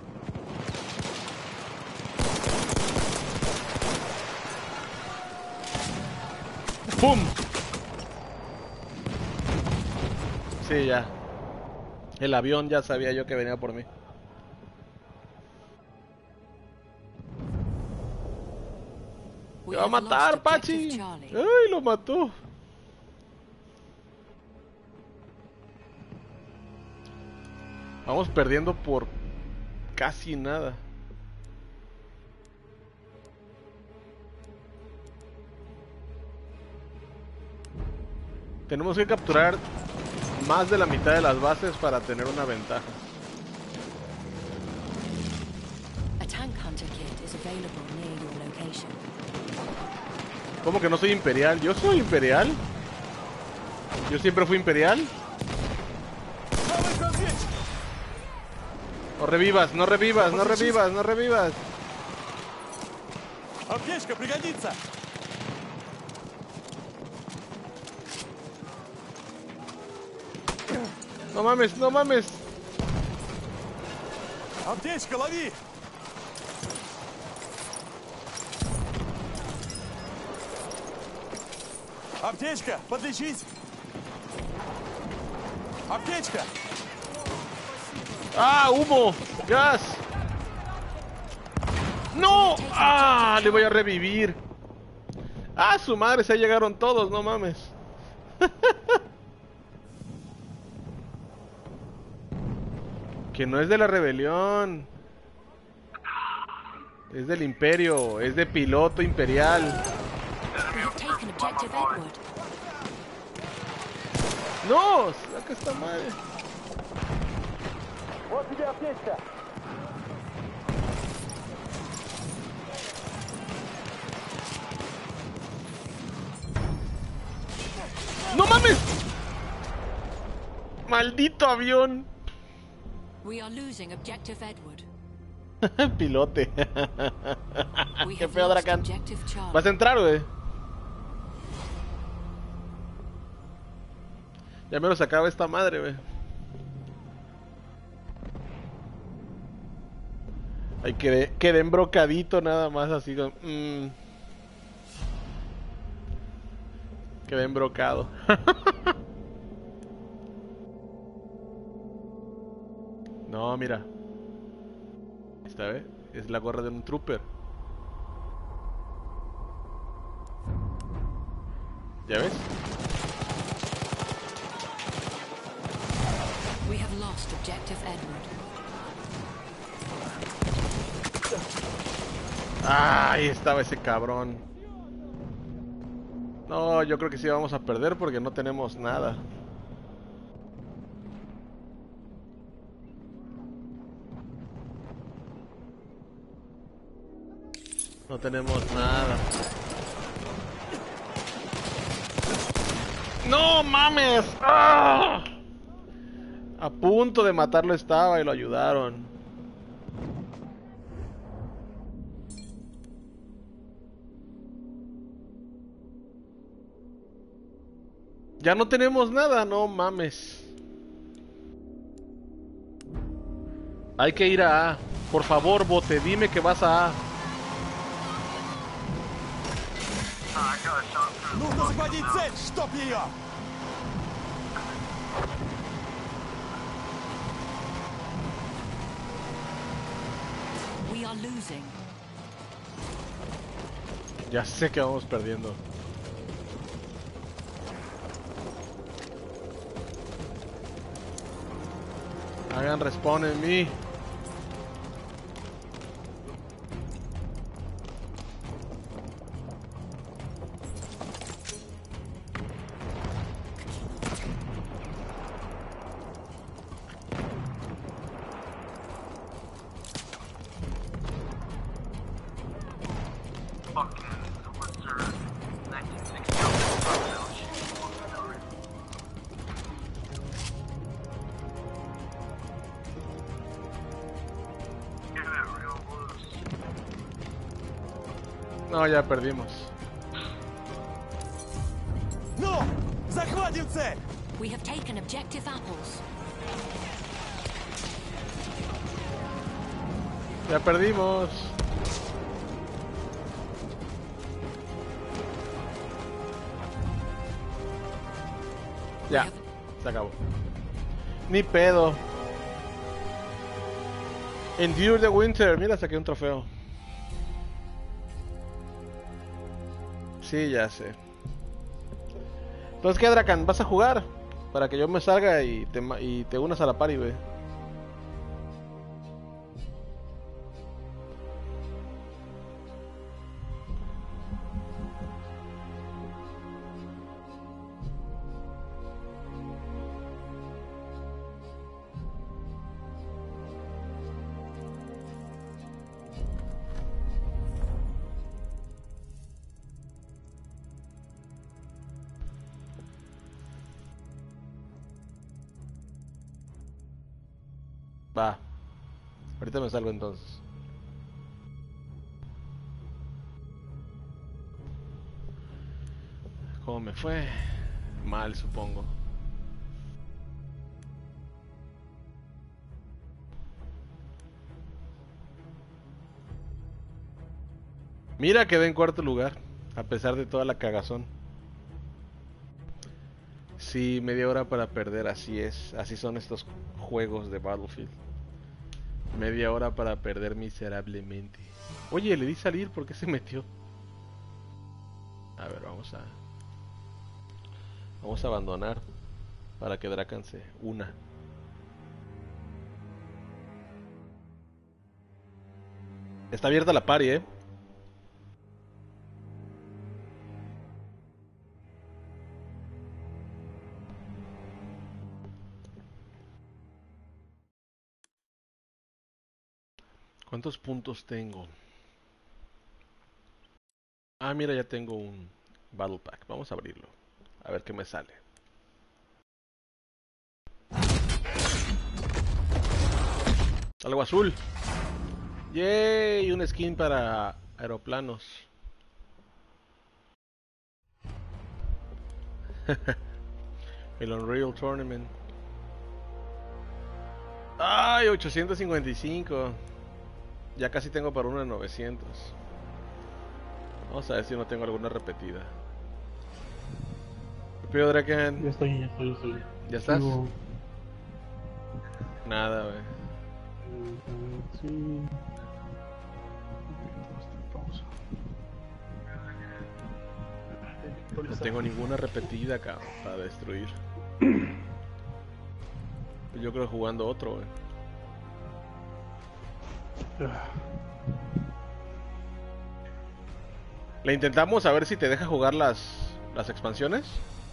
¡Pum! Sí, ya. El avión ya sabía yo que venía por mí. ¡Me va a matar, Pachi! ¡Ay, lo mató! Vamos perdiendo por casi nada. Tenemos que capturar más de la mitad de las bases para tener una ventaja. A tank hunter kit is available near your location. ¿Cómo que no soy imperial? ¿Yo soy imperial? ¿Yo siempre fui imperial? No revivas, no revivas, no revivas, no revivas. Аптечка пригодится! No mames, no mames. Аптечка, лови! Аптечка, подлечись! Аптечка! ¡Ah, humo! ¡Gas! ¡No! ¡Ah! Le voy a revivir. ¡Ah, su madre! Se llegaron todos, no mames. Que no es de la rebelión. Es del imperio. Es de piloto imperial. We have taken objective Edward. ¡No! ¡Saca esta madre! Вот тебе аптечка. ¡No mames! ¡Maldito avión! We are losing objective Edward. Pilote. We Qué have feo, lost Dracan. objective Charlie. ¿Vas a entrar, güey? Ya me lo sacaba esta madre, güey. Ay, quedé, quedé embrocadito nada más, así con... Mm. Quedé embrocado. No, mira. Esta vez es la gorra de un trooper. ¿Ya ves? We have lost objective Edward. Ah, ahí estaba ese cabrón. No, yo creo que sí vamos a perder porque no tenemos nada. No tenemos nada. ¡No mames! ¡Ah! A punto de matarlo estaba y lo ayudaron. Ya no tenemos nada, no mames. Hay que ir a A. Por favor, bote, dime que vas a A. I got a shot through. Нужно захватить цель! Чтоб ее! We are losing. Ya sé que vamos perdiendo. Hagan respawn en mí. Fucking, what's her nineteen sixty? No, ya perdimos. Ну! Захватим цель! We have taken objective apples. Ya perdimos. Ya, se acabó. Ni pedo. Endure the Winter. Mira, saqué un trofeo. Sí, ya sé. Entonces, ¿qué, Dracan? ¿Vas a jugar? Para que yo me salga y te, y te unas a la party, güey. Va. Ahorita me salgo entonces. ¿Cómo me fue? Mal, supongo. Mira, quedé en cuarto lugar, a pesar de toda la cagazón. Sí, media hora para perder, así es. Así son estos juegos de Battlefield. Media hora para perder miserablemente. Oye, le di salir, ¿por qué se metió? A ver, vamos a... Vamos a abandonar para que Dracan se una. Está abierta la party, ¿eh? ¿Cuántos puntos tengo? Ah, mira, ya tengo un Battle Pack. Vamos a abrirlo. A ver qué me sale. Algo azul. Yay, un skin para aeroplanos. El Unreal Tournament. Ay, ochocientos cincuenta y cinco. Ya casi tengo para uno de novecientos. Vamos a ver si no tengo alguna repetida. ¿Qué pido, Draken? Ya estoy, ya estoy, ya estoy. ¿Ya estás? Sigo. Nada, wey. Eh, sí. Pausa. No tengo ninguna repetida, cabrón, para destruir. Yo creo jugando otro, wey. Le intentamos a ver si te deja jugar las las expansiones.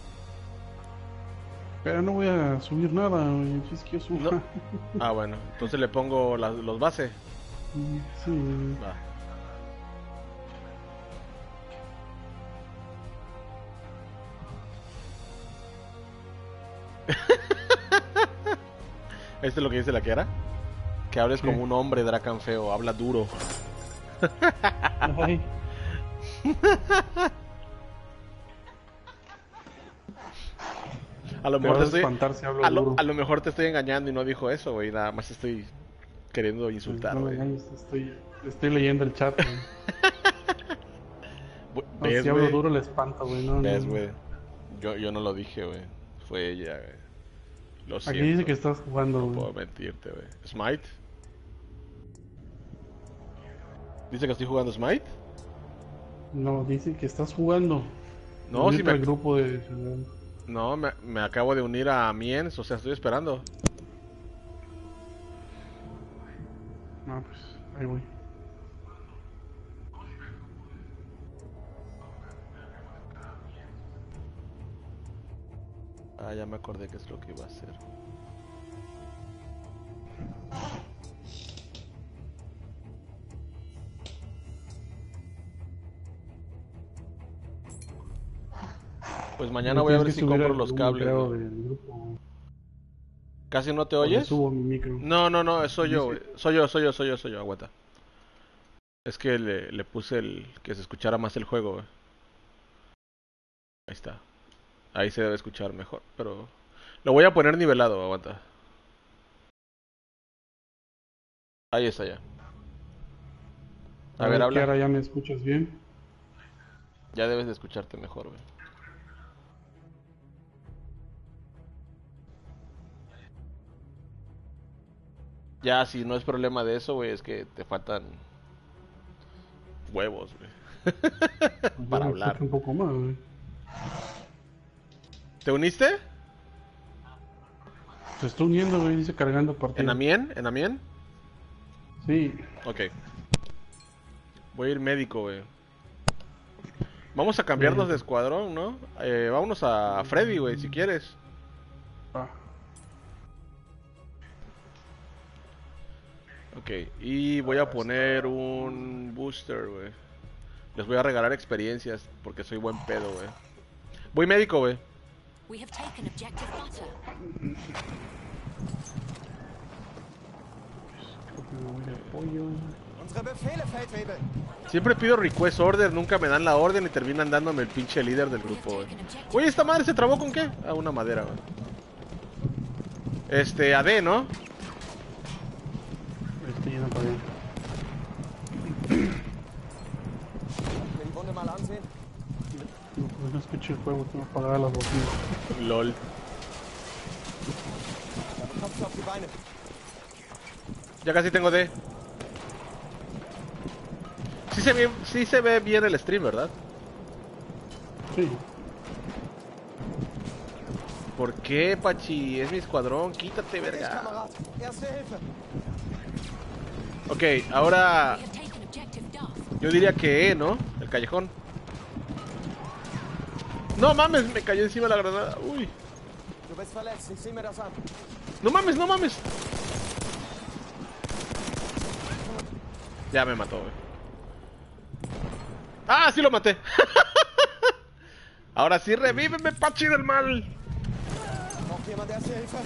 Pero no voy a subir nada, güey. Si es que yo subo. No. Ah, bueno, entonces le pongo las, los bases. Sí. Va. ¿Esto es lo que dice la Kiara? Que hables ¿Qué? como un hombre, Dracan feo, habla duro. Ay. A lo Te mejor vas te a estoy espantar si hablo a lo, duro. a lo mejor te estoy engañando y no dijo eso, güey, nada más estoy queriendo insultar, No me güey. engañes, estoy, estoy leyendo el chat, güey. Bu- No, ¿Ves, si hablo güey? duro le espanto, güey. No, ¿Ves, no. güey? Yo, yo no lo dije, güey. Fue ella, güey. Lo siento. Aquí dice que estás jugando, No güey. puedo mentirte, güey. ¿Smite? ¿Dice que estoy jugando Smite? No, dice que estás jugando. No, Unirte si me... al grupo de ciudadanos. No, me, me acabo de unir a Miens, o sea, estoy esperando. No, pues, ahí voy. Ah, ya me acordé qué es lo que iba a hacer. Pues mañana voy a ver si compro los cables. güey. ¿Casi no te oyes? Subo mi micro. No, no, no, soy yo, Dice- güey. Soy yo, soy yo, soy yo, soy yo, aguanta. Es que le, le puse el que se escuchara más el juego, güey. Ahí está. Ahí se debe escuchar mejor, pero... Lo voy a poner nivelado, aguanta. Ahí está ya. A, a ver, habla. Ahora ya me escuchas bien. Ya debes de escucharte mejor, güey. Ya, si no es problema de eso, güey, es que te faltan huevos, güey. Para Yo hablar. Un poco más, güey. ¿Te uniste? Se está uniendo, güey, dice cargando partida. ¿En Amien? ¿En Amien? Sí. Ok. Voy a ir médico, güey. Vamos a cambiarnos Sí. de escuadrón, ¿no? Eh, vámonos a Freddy, güey, si quieres. Ah, Ok, y voy a poner un booster, güey. Les voy a regalar experiencias porque soy buen pedo, güey. Voy médico, güey. We have taken objective butter. creo que me voy de apoyo. Unsere Befehle, Feldwebel. Siempre pido request order, nunca me dan la orden y terminan dándome el pinche líder del grupo, güey. Oye, ¿esta madre se trabó con qué? Ah, una madera, güey. Este, A D, ¿no? Estoy yendo para allá. Mir die Wunde mal ansehen. No, pues no escuché el juego, tengo que apagar las bocinas. LOL. Kopf auf die Beine. Ya casi tengo D. Sí se ve, sí se ve bien el stream, ¿verdad? Sí. ¿Por qué, Pachi? Es mi escuadrón, quítate, Ich, verga. Kamerad. Erste Hilfe. Ok, ahora We have taken objective Duff. yo diría que E, ¿no? El callejón. No mames, me cayó encima la granada. Uy. Du bist verletzt. Ich sehe mir das an. No mames, no mames. Ya me mató, güey. Ah, sí lo maté. Ahora sí, revíveme, Pachi del mal. Braucht jemand Erste Hilfe?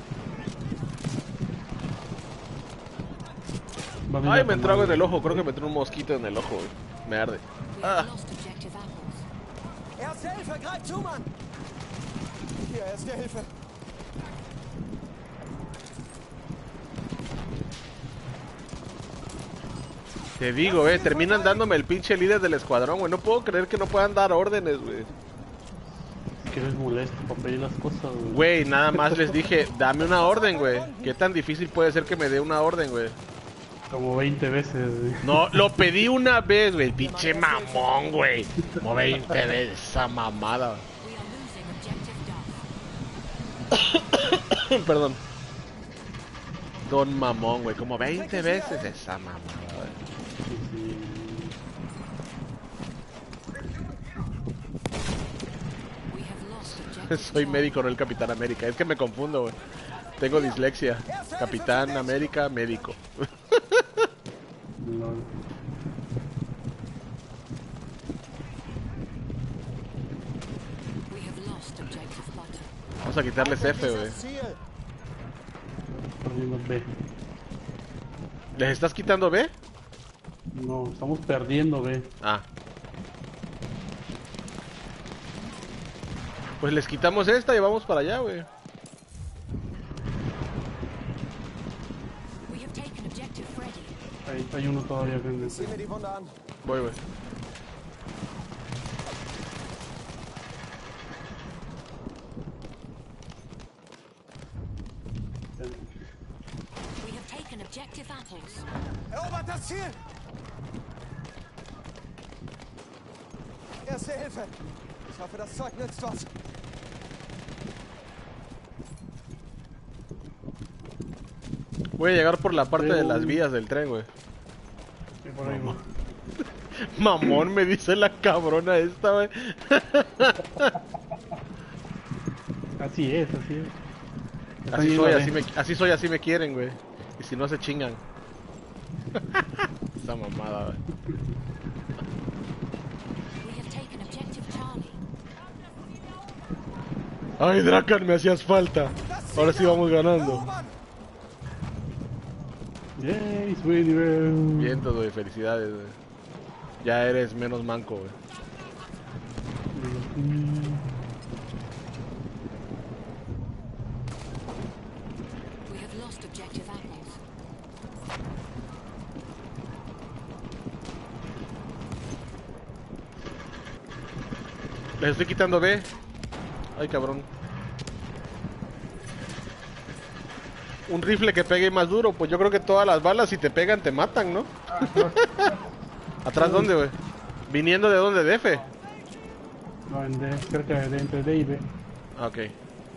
Va bien Ay, la me entró algo en tomada. el ojo. Creo que me entró un mosquito en el ojo, güey. Me arde. We have Ah. lost objective apples. Erste Hilfe, greif zu, Mann! Hier, Erste Hilfe. Te digo, eh, terminan dándome el pinche líder del escuadrón, güey. No puedo creer que no puedan dar órdenes, güey. Que eres molesto para pedir las cosas, güey. Güey, nada más les dije, dame una orden, güey. ¿Qué tan difícil puede ser que me dé una orden, güey? Como veinte veces, güey. No, lo pedí una vez, güey. Pinche mamón, güey. Como veinte veces esa mamada. We are losing objective Duff. Perdón. Don mamón, güey. Como veinte veces esa mamada, güey. Sí, sí. We have lost objective Soy Charlie. médico, no el Capitán América. Es que me confundo, güey. Tengo dislexia. Capitán América, médico. Lol. We have lost objective butter. Vamos a quitarles F, güey. Dieses Ziel. Perdiendo B. ¿Les estás quitando B? No, estamos perdiendo B. Ah. Pues les quitamos esta y vamos para allá, güey. We have taken objective Freddy. Hay, hay uno todavía acá en el Sieh mir die Wunde an. Voy, güey. We have taken objective apples. Erobert das Ziel! Erste Hilfe. Ich hoffe, das Zeug nützt was. Voy a llegar por la parte de las vías del tren, güey. Sí, por ahí, güey. Mamón, me dice la cabrona esta, güey. Así es, así es. Está Así lleno soy, de- así me, así soy, así me quieren, güey. Y si no se chingan. Esa mamada, güey. We have taken objective Charlie. Ay, Drakan, me hacías falta. Ahora sí vamos ganando. Erobern! Yay, sweetie, güey. Vientos, güey, felicidades, güey. Ya eres menos manco, güey. We have lost objective apples. Les estoy quitando B. Ay, cabrón. Un rifle que pegue más duro. Pues yo creo que todas las balas si te pegan te matan, ¿no? ¿Atrás dónde, güey? ¿Viniendo de dónde? ¿De F? No, en D, cerca de entre D y B. Ah, ok.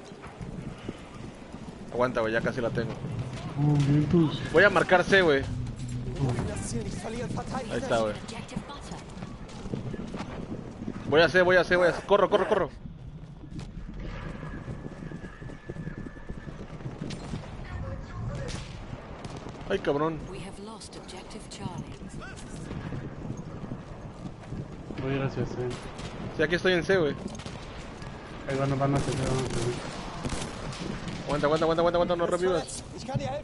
Aguanta, güey, ya casi la tengo. Oh, bien, pues. Voy a marcar C, güey. Ahí está, güey. Objective butter. Voy a C, voy a C, voy a C. Corro, corro, corro. Ay, cabrón. We have lost objective Charlie. Voy a ir hacia C. Sí, aquí estoy en C, güey. Ahí van, van a hacer, van a hacer. Aguanta, aguanta, aguanta, aguanta, aguanta, no revivas. Ich kann dir helfen.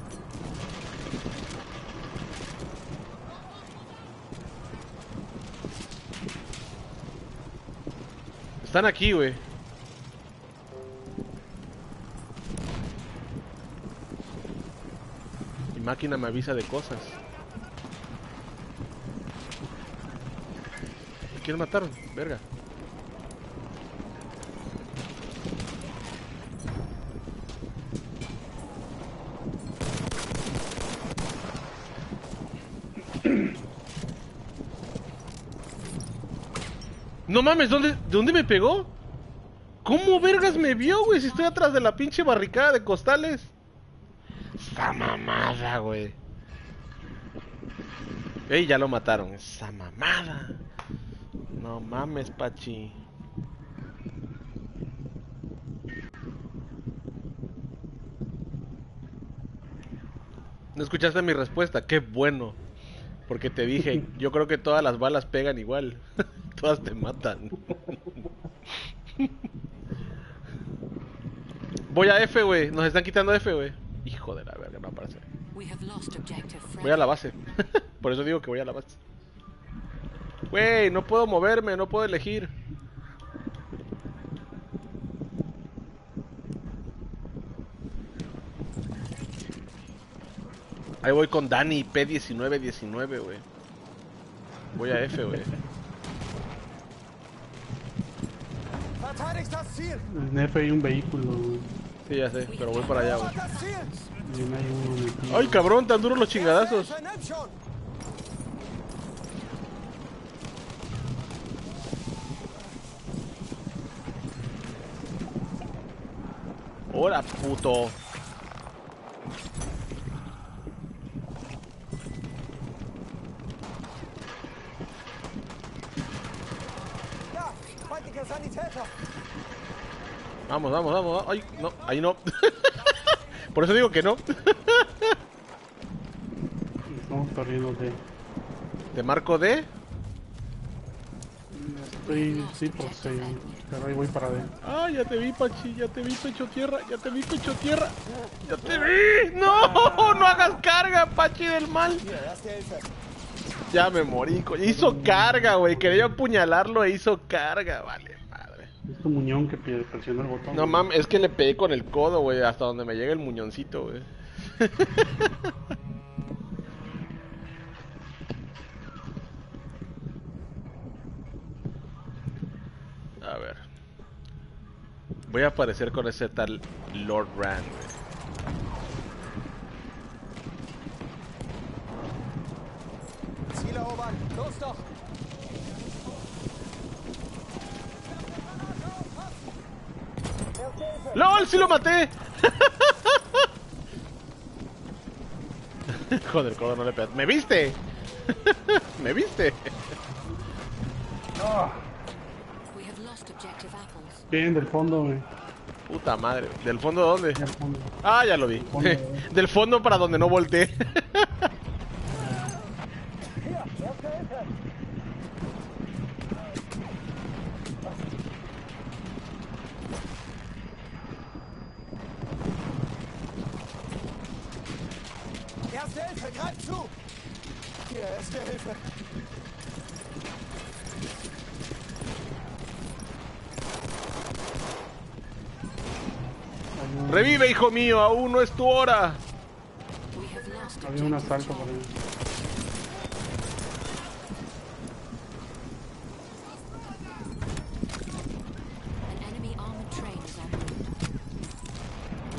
Están aquí, güey. Mi máquina me avisa de cosas. ¿Quién mataron? Verga. No mames, ¿dónde, ¿de dónde me pegó? ¿Cómo vergas me vio, güey? Si estoy atrás de la pinche barricada de costales. Esa mamada, güey. Ey, ya lo mataron. Esa mamada. No mames, Pachi. ¿No escuchaste mi respuesta? Qué bueno. Porque te dije, yo creo que todas las balas pegan igual. Todas te matan. Voy a F, güey. Nos están quitando F, güey. Hijo de la verga, no aparece. We have lost objective Voy a la base. Por eso digo que voy a la base. Güey, no puedo moverme, no puedo elegir. Ahí voy con Dani, P diecinueve diecinueve, güey. Voy a F, güey. Verteidigt das Ziel! En F hay un vehículo, güey. Sí, ya sé, pero voy para allá, güey. Das Ziel! Y no hay uno metido. Ay, cabrón, tan duros los chingadazos. Nimm schon! Hola, puto. Ja, feindlicher Sanitäter! Vamos, vamos, vamos. Ay, no, ahí no. Por eso digo que no. Estamos perdiendo D. ¿Te marco D? Estoy, sí, por C. Pero ahí voy para D. Ah, ya te vi, Pachi, ya te vi, pecho tierra, ya te vi, pecho tierra. Ya te vi. No, no hagas carga, Pachi del mal. Hier, erste Hilfe! Ya me morí. co- Hizo carga, güey. Quería apuñalarlo e hizo carga. Vale, madre. Es tu muñón que pi- presionó el botón. No mames, es que le pegué con el codo, güey, hasta donde me llega el muñoncito, güey. A ver. Voy a aparecer con ese tal Lord Rand, güey. Ziel erobern! Los doch! ¡LOL! ¡Sí lo maté! Joder, codo, no le pegas. ¿Me viste? ¿Me viste? We have lost objective apples. Bien, del fondo, güey. Puta madre. ¿Del fondo dónde? Del fondo. Ah, ya lo vi. fondo, eh. Del fondo para donde no volteé. Erste Hilfe! Greif zu! Hier, erste Hilfe! Revive, hijo mío, aún no es tu hora. We have lost Había un objective asalto por ahí.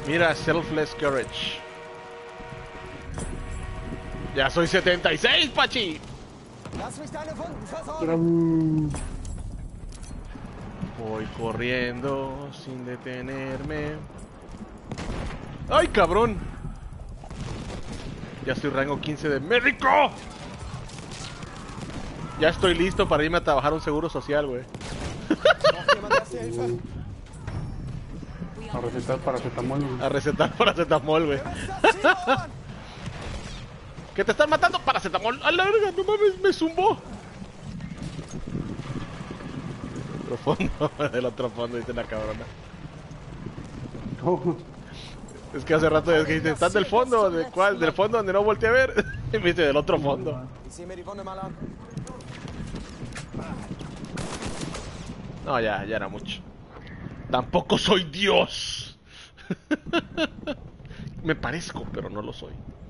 Mira, Selfless Courage. Ya soy setenta y seis, Pachi. Lass mich deine Wunden versorgen. Pero, mm, Voy corriendo sin detenerme. ¡Ay, cabrón! Ya estoy rango quince de médico. Ya estoy listo para irme a trabajar un seguro social, güey. Braucht jemand erste Hilfe? a recetar paracetamol. güey. A recetar paracetamol, güey. Wer ist das Ziel, Mann? ¿Que te están matando? Paracetamol. A la verga, no mames, me zumbó. Otro fondo, del otro fondo, dice la cabrona. ¿Cómo? Es que hace rato es que dice, ¿están del fondo? ¿De cuál? ¿Del fondo donde no volteé a ver? Y me dice, del otro fondo. Ich sehe mir die Wunde mal an. No, ya, ya era mucho. Tampoco soy Dios. Me parezco, pero no lo soy.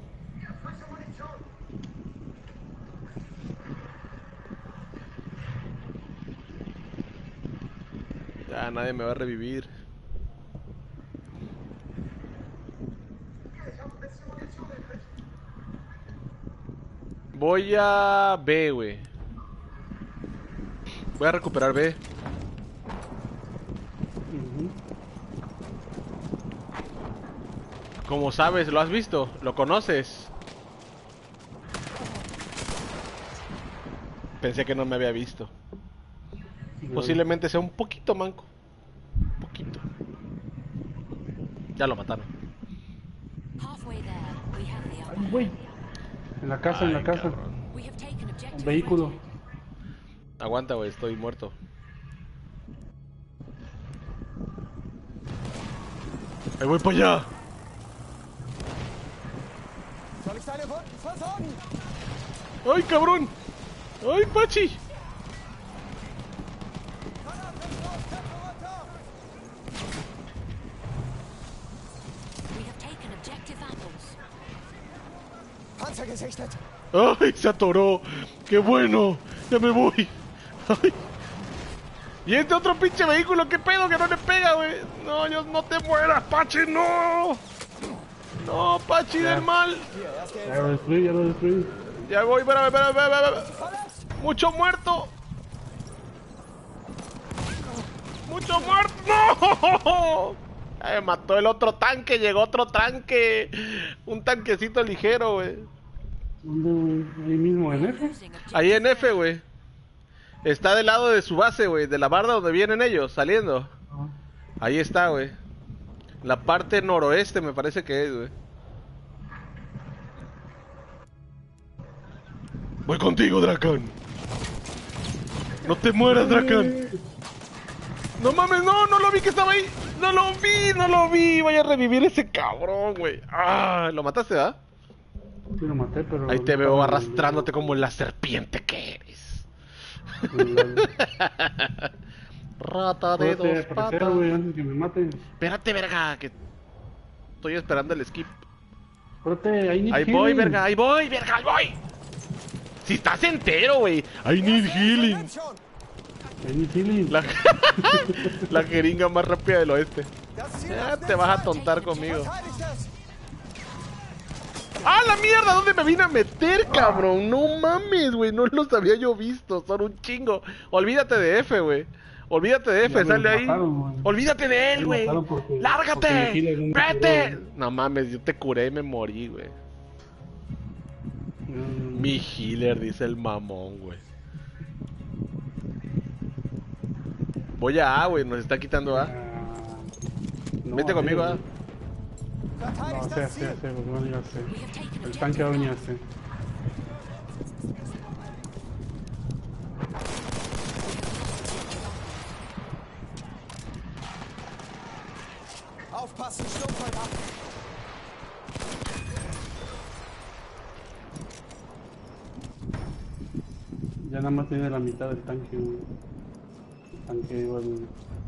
Ya nadie me va a revivir. Voy a B, güey. Voy a recuperar B. Ujú. Como sabes, ¿lo has visto? ¿Lo conoces? Pensé que no me había visto. Posiblemente sea un poquito manco. Un poquito. Ya lo mataron. Halfway there, we have the upper Ay, güey. En la casa, en la Ay, casa. cabrón. We have taken objective. Un vehículo. Aguanta, güey, estoy muerto. Ahí voy para allá. Soll ich deine Wunden versorgen? ¡Ay, cabrón! ¡Ay, Pachi! We have taken objective apples. Panzer gesichtet. ¡Ay, se atoró! ¡Qué bueno! ¡Ya me voy! ¡Ay! ¿Y este otro pinche vehículo? ¿Qué pedo que no le pega, güey? No, yo no te mueras, Pachi, no. No, Pachi del mal. Hier, erste Ya Hilfe. lo destruí, ya lo destruí. Ya voy, espérame, espérame, espérame, espérame. Verletzt. ¡Mucho muerto! ¡Mucho muerto! ¡No! Ya me mató el otro tanque, llegó otro tanque. Un tanquecito ligero, güey. ¿Dónde, güey? Ahí mismo, en F. Losing objective. Ahí en F, güey. Está del lado de su base, güey. De la barda donde vienen ellos, saliendo. Ah, Ahí está, güey. La parte noroeste me parece que es, güey. Voy contigo, Dracan. No te mueras, Dracan. No mames, no, no lo vi que estaba ahí. No lo vi, no lo vi. Voy a revivir ese cabrón, güey. Ah, ¿lo mataste, ah? sí lo maté, pero... Ahí te no veo estaba- arrastrándote como la serpiente que eres. Rata de Apúrate, dos aparecer, patas. güey, antes que me maten. Espérate, verga, que estoy esperando el skip. Apúrate, ahí Ahí voy, verga, ahí voy, verga, ahí voy. Si estás entero, güey. I need healing. Jetzt schon. Ahí need healing. La, la jeringa más rápida del oeste. Das Ziel Ya ist te vas a tontar conmigo. Verteidigt es. ¡Ah, la mierda! ¿Dónde me vine a meter, cabrón? No mames, güey. No los había yo visto. Son un chingo. Olvídate de F, güey. Olvídate de F, Ya me sal de ahí. mataron, güey. Olvídate de Me él, güey. mataron porque- porque ¡Lárgate! mi healer no me ¡Vete! curó, güey. No mames, yo te curé y me morí, güey. Mm, Mi healer, dice el mamón, güey. Voy a A, güey. Nos está quitando A. ah, no, Vete a conmigo, ver, A. güey. Verteidigt No, C, das C, Ziel. C, porque no digas C. We have taken El tanque va a venir a objective. C. Aufpassen, Sturmfeuer. Ya nada más tiene la mitad del tanque, güey. El tanque igual.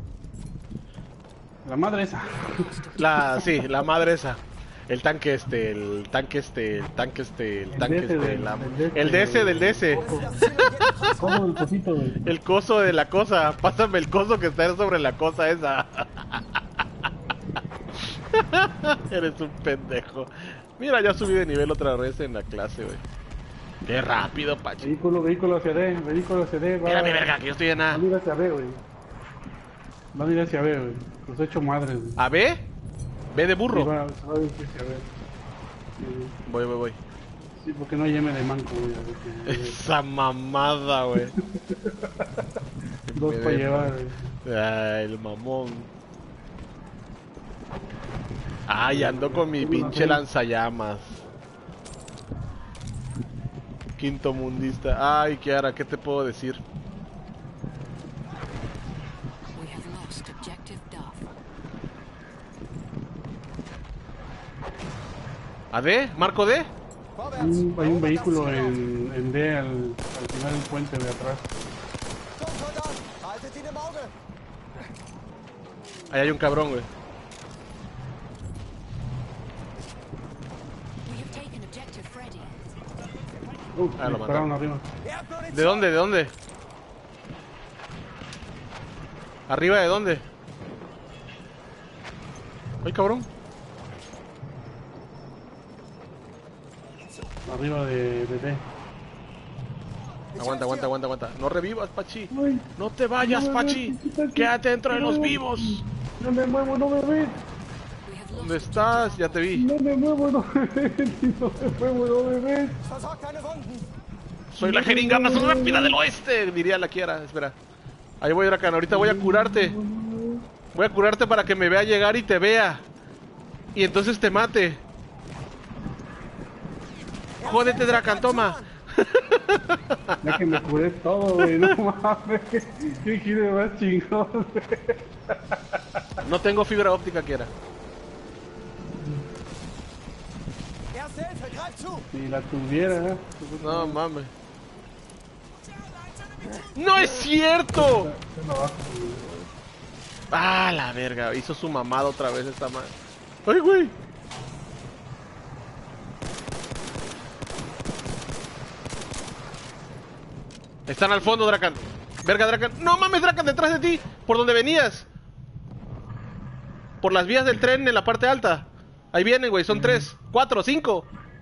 La madre esa. La, sí, la madre esa. El tanque este, el tanque este, el tanque este, el El tanque D S este, del- la- del D S, el D S del D S. Das Ziel geht ¿Cómo el cosito, güey? El coso de la cosa. Pásame el coso que está sobre la cosa esa. Eres un pendejo. Mira, ya subí de nivel otra vez en la clase, güey. Qué rápido, Pachi. Vehículo, vehículo hacia D, vehículo hacia D. Va, Mira mi verga, que yo estoy en A. van a ir hacia B, güey. Van a ir hacia B, güey. Los he hecho madres, güey. ¿A B? B de burro. Sí, va, va a ir hacia B. Sí, Voy, voy, voy. sí, porque no hay M de manco, güey. a ver que- Esa mamada, güey. Dos Me para de- llevar, güey. Ay, el mamón. Ay, ando con mi pinche lanzallamas. Quinto mundista. Ay, Kiara, ¿qué te puedo decir? We have lost objective Duff. ¿A D? ¿Marco D? Hay un, hay un vehículo en, en D al, al final del puente de atrás. Haltet ihn im Auge! Ahí hay un cabrón, güey. We have taken objective Freddy. Uh, Ah, lo me dispararon arriba. ¿De dónde? ¿De dónde? ¿Arriba de dónde? Ay, cabrón. Arriba de, de D. Aguanta, aguanta, aguanta, aguanta. No revivas, Pachi. Ay, No te vayas, no, Pachi. no, no, no, Quédate dentro de no, los no. vivos. no me muevo, no me ven. We have lost ¿Dónde estás? Ya te vi. No me muevo, no me ven. No me muevo, no me ven. Versorgt deine Wunden! Soy la jeringa más rápida del oeste, diría la Kiara. Espera. Ahí voy, Dracan. Ahorita voy a curarte. Voy a curarte para que me vea llegar y te vea. Y entonces te mate. Jódete, Dracan, toma. Ya que me curé todo, güey. No mames. Qué gire más chingón, güey. No tengo fibra óptica, Kiara. Erste Hilfe, greif zu! Si la tuviera. ¿eh? No mames. ¡No es cierto! Ah, la verga. Hizo su mamada otra vez esta madre. ¡Ay, güey! Están al fondo, Dracan. Verga, Dracan. ¡No mames, Dracan! Detrás de ti. Por donde venías. Por las vías del tren en la parte alta. Ahí vienen, güey. Son tres, cuatro, cinco.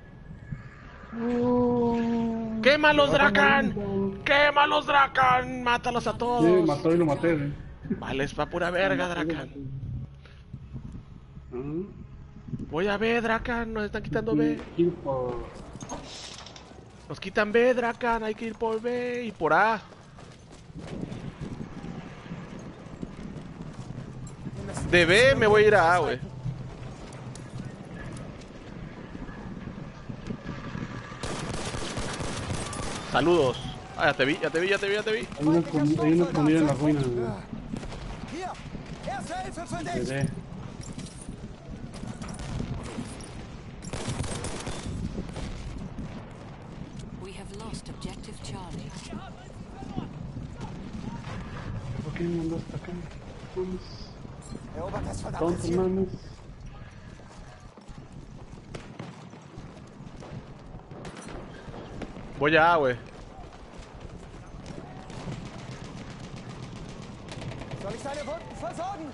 ¡Quémalos, Dracan! ¡Quémalos, Dracan! ¡Mátalos a Sí, todos! mató y lo maté, güey. Vale, es pa' pura verga, Dracan. Ah, Voy a B, Dracan. Nos están quitando B. ir por- Nos quitan B, Dracan. Hay que ir por B y por A. De B me voy a ir a A, güey. Saludos. Ah, ya te vi, ya te vi, ya te vi, ya te vi. Hay una escondida, hay una escondida en la ruina, güey. Hier! Erste Hilfe für De dich! D. We have lost objective Charlie. ¿Por qué me mandó hasta acá? Mames. Erobert das verdammte Tonto, Ziel! mames. Voy a A, güey. Soll ich deine Wunden versorgen?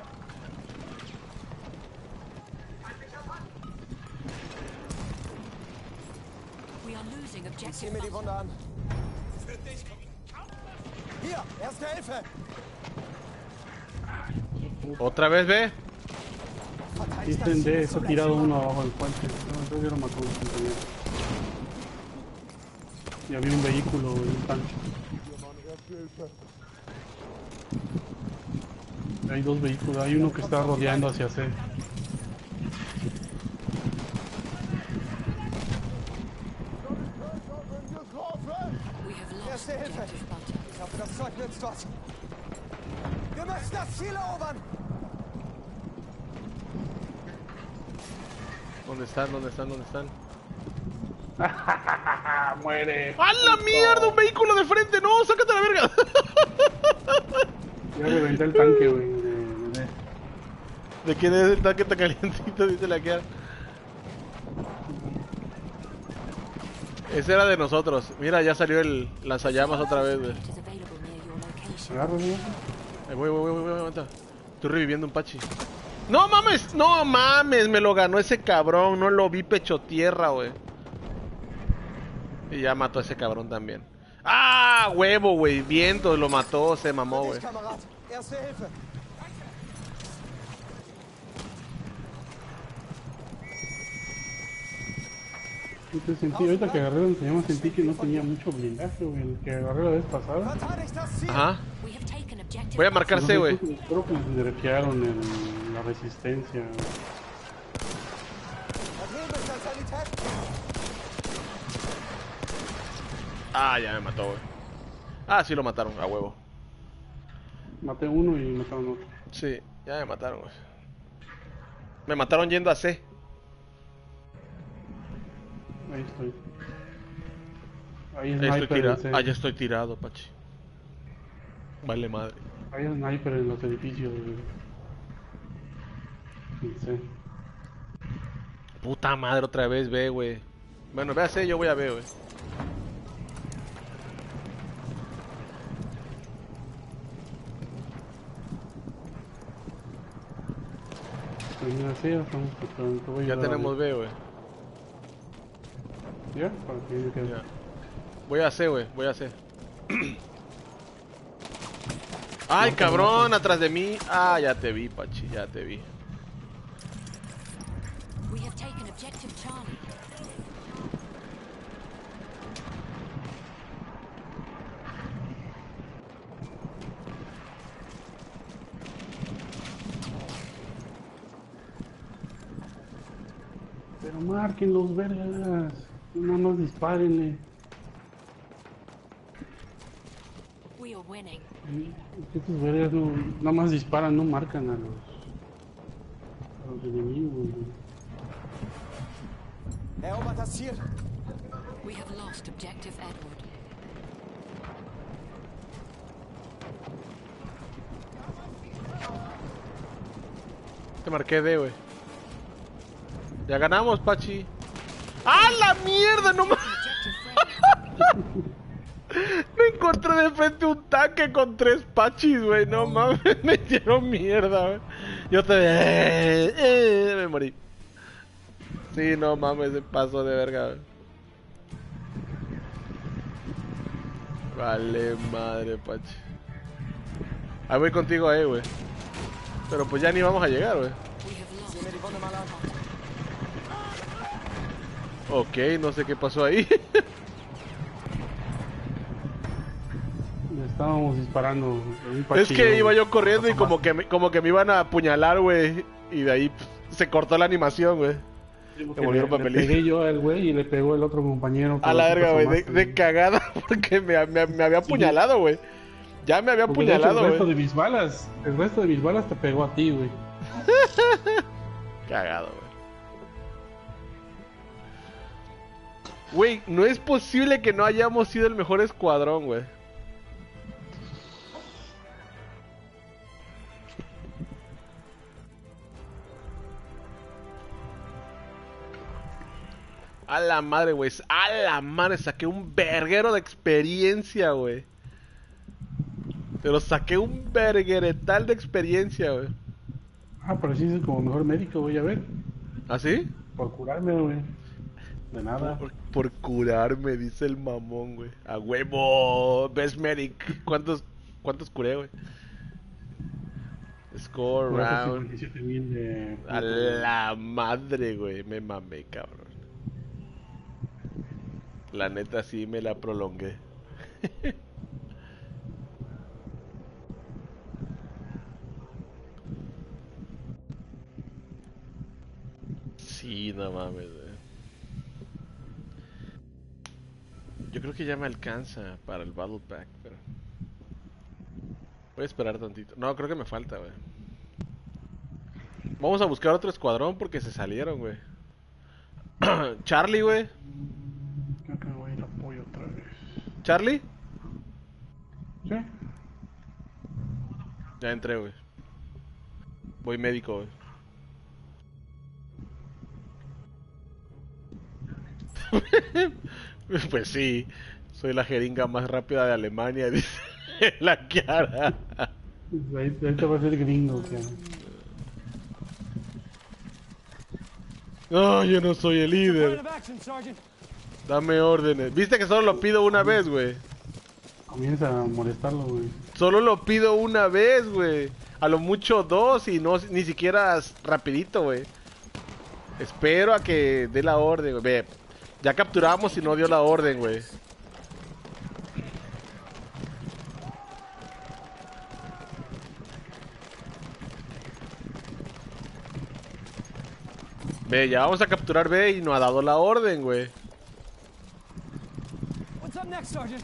We are losing Zieh objective mir die Butter. Wunde an. Hier! Erste Hilfe! Otra vez B. Sí, está en D, está tirado uno abajo del puente. No, entonces yo lo mató un compañero. Y había un vehículo, güey, un tanque. Hay dos vehículos, hay uno que está rodeando hacia C. We have lost Erste Hilfe! objective Butter. Ich hoffe, das Zeug nützt was. Wir müssen das Ziel erobern! ¿Dónde están? ¿Dónde están? ¿Dónde están? ¡Ah, muere! ¡A la mierda! ¡Un vehículo de frente! ¡No! ¡Sácate la verga! Ya reventé el tanque, güey. de- de D. ¿De quién es el tanque tan calientito? Dice la Kiara. Ese era de nosotros. Mira, ya salió el lanzallamas otra vez, güey. It is available near your location. Agarra, güey. Ahí voy, voy, voy, voy, aguanta. Estoy reviviendo un Pachi. No mames, no mames, me lo ganó ese cabrón, no lo vi pecho tierra, güey. Y ya mató a ese cabrón también. ¡Ah, huevo, güey! Viento, lo mató, se mamó, güey. Kamerad. Erste Hilfe. Yo te sentí, ahorita que agarré donde teníamos, sentí que no tenía mucho blindaje, güey. El que agarré la vez pasada. Verteidigt das Ziel. Ajá. We have taken objective. Voy a marcar C, güey. Creo que les nerfearon el- la resistencia. Daneben ist ein Sanität. Ah, ya me mató, güey. Ah, sí lo mataron, a huevo. Maté uno y mataron otro. Sí, ya me mataron, güey. Me mataron yendo a C. Ahí estoy. Ahí es Ahí estoy sniper en tirado. C. Ah, ya estoy tirado, Pachi. Vale madre. Hay sniper en los edificios, güey. En C. Puta madre, otra vez B, güey. Bueno, ve a C, yo voy a B, güey. Termina C, ya estamos tocando. Te voy a Ya ayudar, tenemos güey. B, güey. ¿Ya? Para que me quede. Ya. Voy a C, güey, voy a C. Ay, cabrón, atrás de mí. Ah, ya te vi, Pachi, ya te vi. We have taken objective Charlie. Pero marquen los vergas. No nos dispárenle. We are winning. Estos vergas no, nada más disparan, no marcan a los, a los enemigos. Güey. Erobert das Ziel. We have lost objective Edward. Te marqué D, güey. Ya ganamos, Pachi. ¡Ah, la mierda! No mames. Me encontré de frente un tanque con tres Pachis, güey. No mames, me hicieron mierda, güey. Yo te... Eh, eh, me morí. Sí, no mames, se pasó de verga, güey. Vale, madre, Pachi. Ahí voy contigo ahí, güey. Pero pues ya ni vamos a llegar, güey. We have lost. Sieh mir die Wunde mal an. Ok, no sé qué pasó ahí. Le estábamos disparando. un Es pachillo, que iba yo güey. corriendo y como que, me, como que me iban a apuñalar, güey. Y de ahí pf, se cortó la animación, güey. Sí, porque me volvieron le, le papelito. pegué yo al güey y le pegó el otro compañero. A la pero verga, tú güey. te De, asomaste, de cagada porque me, me, me había apuñalado, güey. Ya me había Porque de hecho, apuñalado, el resto güey. de mis balas, el resto de mis balas te pegó a ti, güey. Cagado, güey. Güey, no es posible que no hayamos sido el mejor escuadrón, güey. A la madre, güey. A la madre, saqué un verguero de experiencia, güey. Pero saqué un vergueretal de experiencia, güey. Ah, pero sí es como mejor médico, voy a ver. ¿Ah, sí? Por curarme, güey. De nada. Por, por curarme, dice el mamón, güey. A huevo, best medic. ¿Cuántos, cuántos curé, güey? Score round. cincuenta y siete mil de... A la madre, güey. Me mamé, cabrón. La neta sí me la prolongué. Sí, no mames, güey. Yo creo que ya me alcanza para el Battle Pack, pero... Voy a esperar tantito. No, creo que me falta, güey. Vamos a buscar otro escuadrón porque se salieron, güey. Charlie, güey. Creo que voy a ir a apoyo otra vez. ¿Charlie? ¿Sí? Ya entré, güey. Voy médico, güey. Pues sí, soy la jeringa más rápida de Alemania, dice la Kiara. Ahí, ahí te va a ser gringo, que... No, yo no soy el Plan líder. of action, Sergeant. Dame órdenes. Viste que solo lo pido una vez, güey. Comienza a molestarlo, güey. Solo lo pido una vez, güey. A lo mucho dos y no ni siquiera s- rapidito, güey. Espero a que dé la orden, güey. Ve, ya capturamos y no dio la orden, güey. Ve, ya vamos a capturar B y no ha dado la orden, güey. What's up next, Sergeant?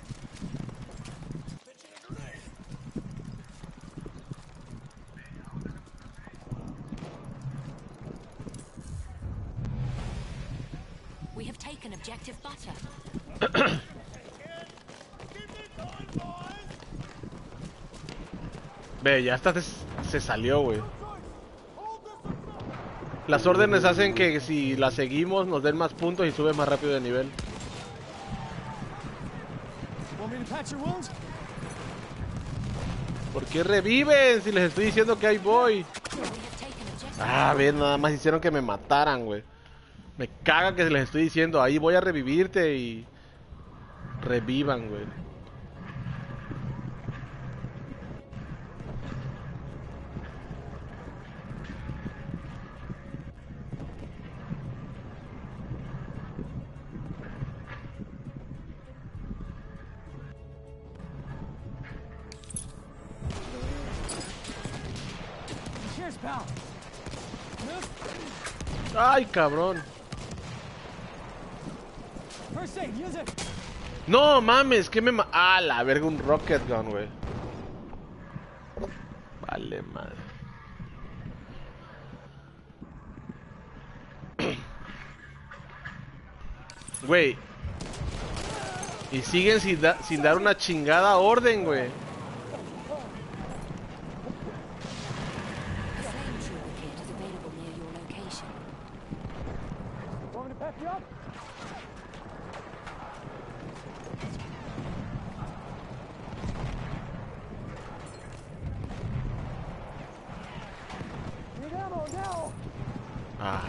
We have taken objective butter. Ve, ya hasta se, se salió, güey. Las órdenes hacen que si las seguimos nos den más puntos y sube más rápido de nivel. Want me to patch your wounds? ¿Por qué reviven si les estoy diciendo que ahí voy? We have taken objective. Ah, ven, nada más hicieron que me mataran, güey. Me caga que les estoy diciendo, ahí voy a revivirte y... Revivan, güey. Cheers, pal. Ay, cabrón. First aid, use it. No mames, que me ma... Ah, la verga, un rocket gun, güey. Vale, madre. Güey. Y siguen sin, da- sin dar una chingada orden, güey. A flame trooper kit is available near your location. Want me to patch you up? Need ammo now. Ah.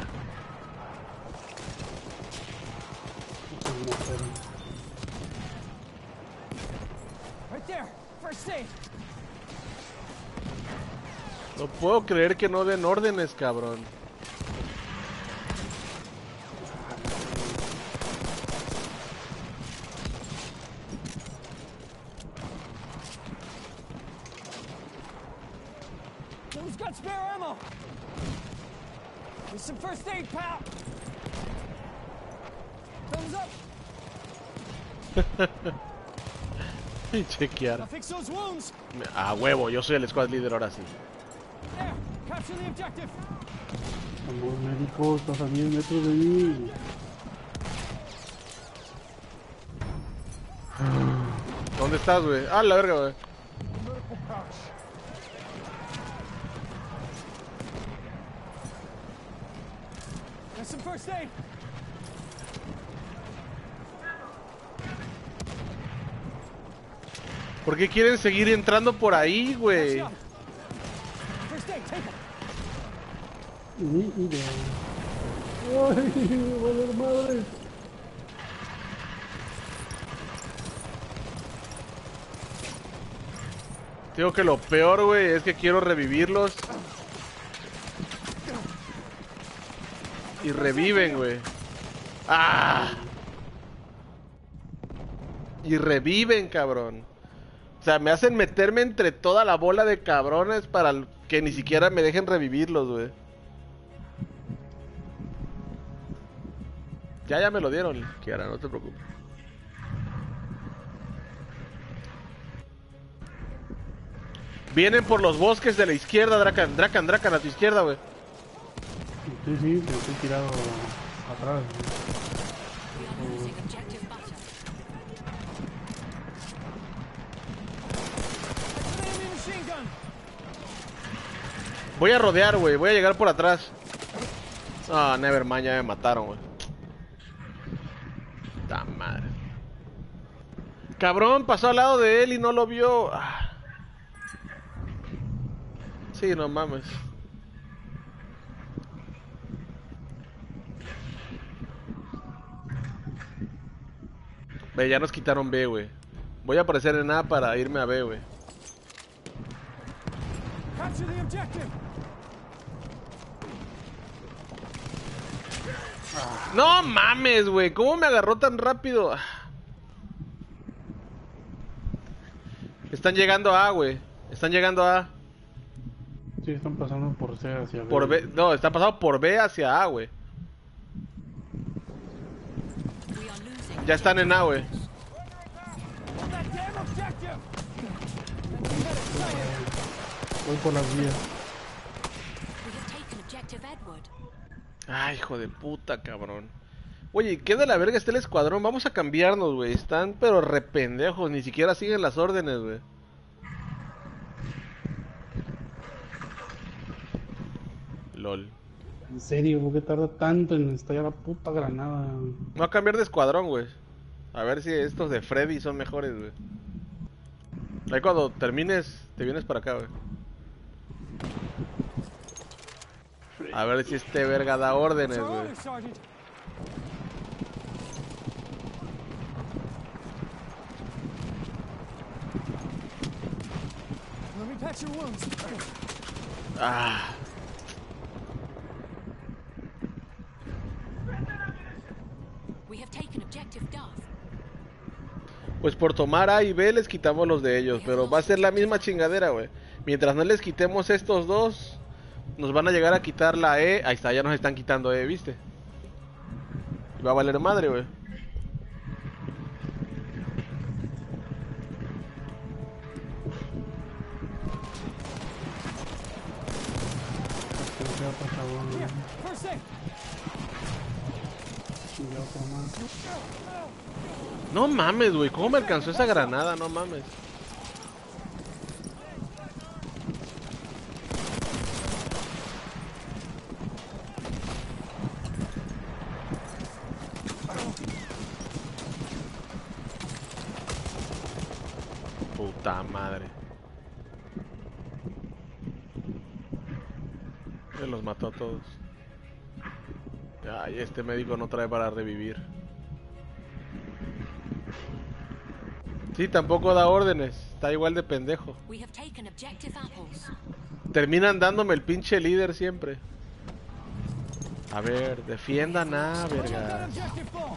Right there. First aid. No puedo creer que no den órdenes, cabrón. Who's got spare ammo? Here's some first aid, pal. Thumbs up. Chequear. I'll fix those wounds. A huevo, yo soy el squad leader ahora sí. There. Capture the objective. Amor médico, estás a diez metros de mí. ¿Dónde estás, güey? Ah, la verga, güey. Medical pouch. There's some first aid. ¿Por qué quieren seguir entrando por ahí, güey? Patch up. First aid, take it. Ni idea. Ay, valer madre. Digo que lo peor, güey, es que quiero revivirlos. Y reviven, güey. ¡Ah! Y reviven, cabrón. O sea, me hacen meterme entre toda la bola de cabrones para que ni siquiera me dejen revivirlos, güey. Ya, ya me lo dieron, Kiara, no te preocupes. Vienen por los bosques de la izquierda, Dracan, Dracan, Dracan, a tu izquierda, güey. Sí, sí, pero estoy tirado atrás. We are losing objective butter. Enemy machine gun. Voy a rodear, güey, voy a llegar por atrás. Ah, nevermind, ya me mataron, güey. Ta madre. Cabrón, pasó al lado de él y no lo vio. Ah. Sí, no mames. Ve, ya nos quitaron B, güey. Voy a aparecer en A para irme a B, güey. Capture the objective. No mames, güey. ¿Cómo me agarró tan rápido? Están llegando a A, güey. Están llegando a A. Sí, están pasando por C hacia B. Por B. No, están pasando por B hacia A, güey. We are losing. Ya están en A, güey. That damn objective. Voy por las vías. We have taken objective Edward. Ay, hijo de puta, cabrón. Oye, ¿qué de la verga está el escuadrón? Vamos a cambiarnos, güey. Están pero rependejos. Ni siquiera siguen las órdenes, güey. LOL. En serio, ¿por qué tarda tanto en estallar la puta granada? No a cambiar de escuadrón, güey. A ver si estos de Freddy son mejores, güey. Ahí cuando termines, te vienes para acá, güey. A ver si este verga da órdenes, Our güey. orders, Sergeant. Let me patch your wounds. Ah. We have taken objective Duff. Pues por tomar A y B les quitamos los de ellos, pero va a ser la misma chingadera, güey. Mientras no les quitemos estos dos, nos van a llegar a quitar la E. Ahí está, ya nos están quitando E, ¿viste? Y va a valer madre, güey. Ya, por favor. Here, first aid. Ya, otro más. No mames, güey. ¿Cómo me alcanzó esa granada? No mames. Puta madre. Se los mató a todos. Ay, este médico no trae para revivir. Sí, tampoco da órdenes. Está igual de pendejo. We have taken objective Apples. Terminan dándome el pinche líder siempre. A ver, defiendan a verga. Objective full.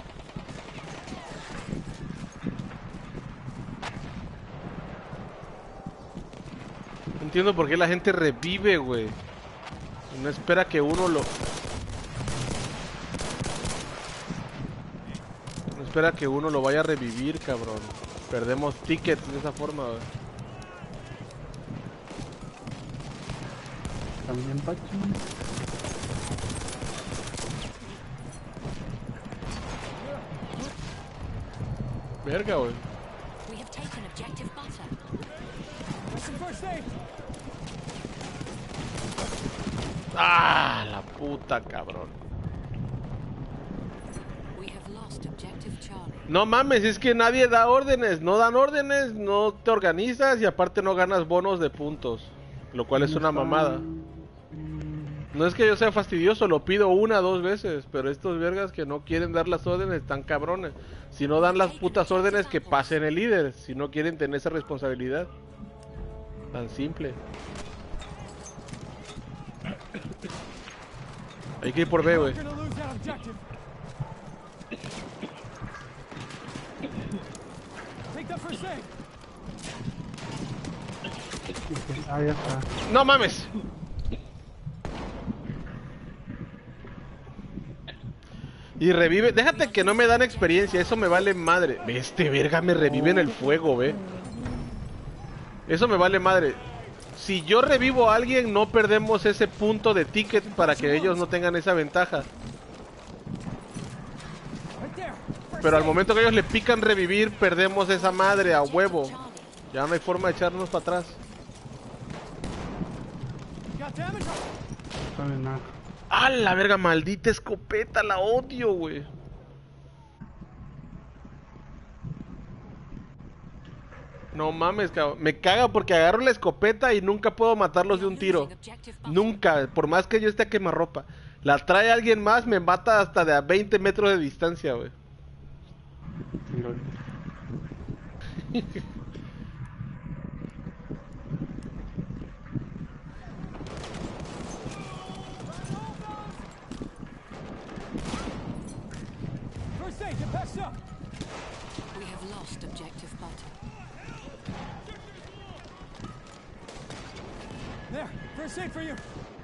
No entiendo por qué la gente revive, güey. No espera que uno lo... No espera que uno lo vaya a revivir, cabrón. Perdemos tickets de esa forma, güey. También Pachi. Verga, güey. We have taken objective Butter. That's some first aid. Ah, la puta, cabrón. We have lost objective Charlie. No mames, es que nadie da órdenes. No dan órdenes, no te organizas y aparte no ganas bonos de puntos. Lo cual es una mamada. No es que yo sea fastidioso, lo pido una, dos veces. Pero estos vergas que no quieren dar las órdenes están cabrones. Si no dan las putas órdenes, que pasen el líder. Si no quieren tener esa responsabilidad. Tan simple. Hay que ir por B, güey. We're gonna lose that objective. Take the first aid. Ah, ya está. ¡No mames! Y revive, déjate que no me dan experiencia, eso me vale madre. Este verga me revive en el fuego, ve. Eso me vale madre. Si yo revivo a alguien, no perdemos ese punto de ticket para que ellos no tengan esa ventaja. Right there. First Pero al aid. momento que ellos le pican revivir, perdemos esa madre a huevo. Ya no hay forma de echarnos para atrás. Got damage. Está de nada. ¡Ah, la verga! Maldita escopeta, la odio, güey. No mames, cabrón. Me caga porque agarro la escopeta y nunca puedo matarlos de un tiro. Nunca, por más que yo esté a quemarropa. La trae alguien más, me mata hasta de a veinte metros de distancia, güey. Mira, First aid, get patched up. We have lost objective butter. There, first aid for you.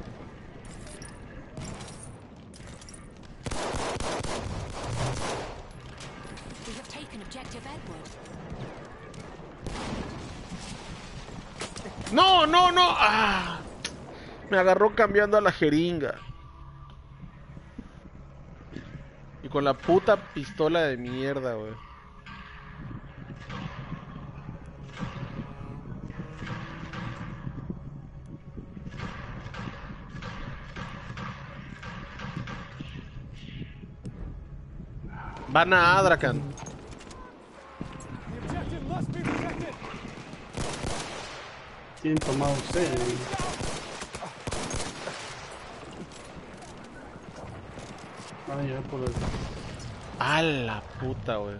We have taken objective Edward. No, no, no. Ah, me agarró cambiando a la jeringa. Y con la puta pistola de mierda, güey. Van a Adrakan. The objective must be protected. ¿Quién tomado usted? Ah, ya por el... A la puta, güey.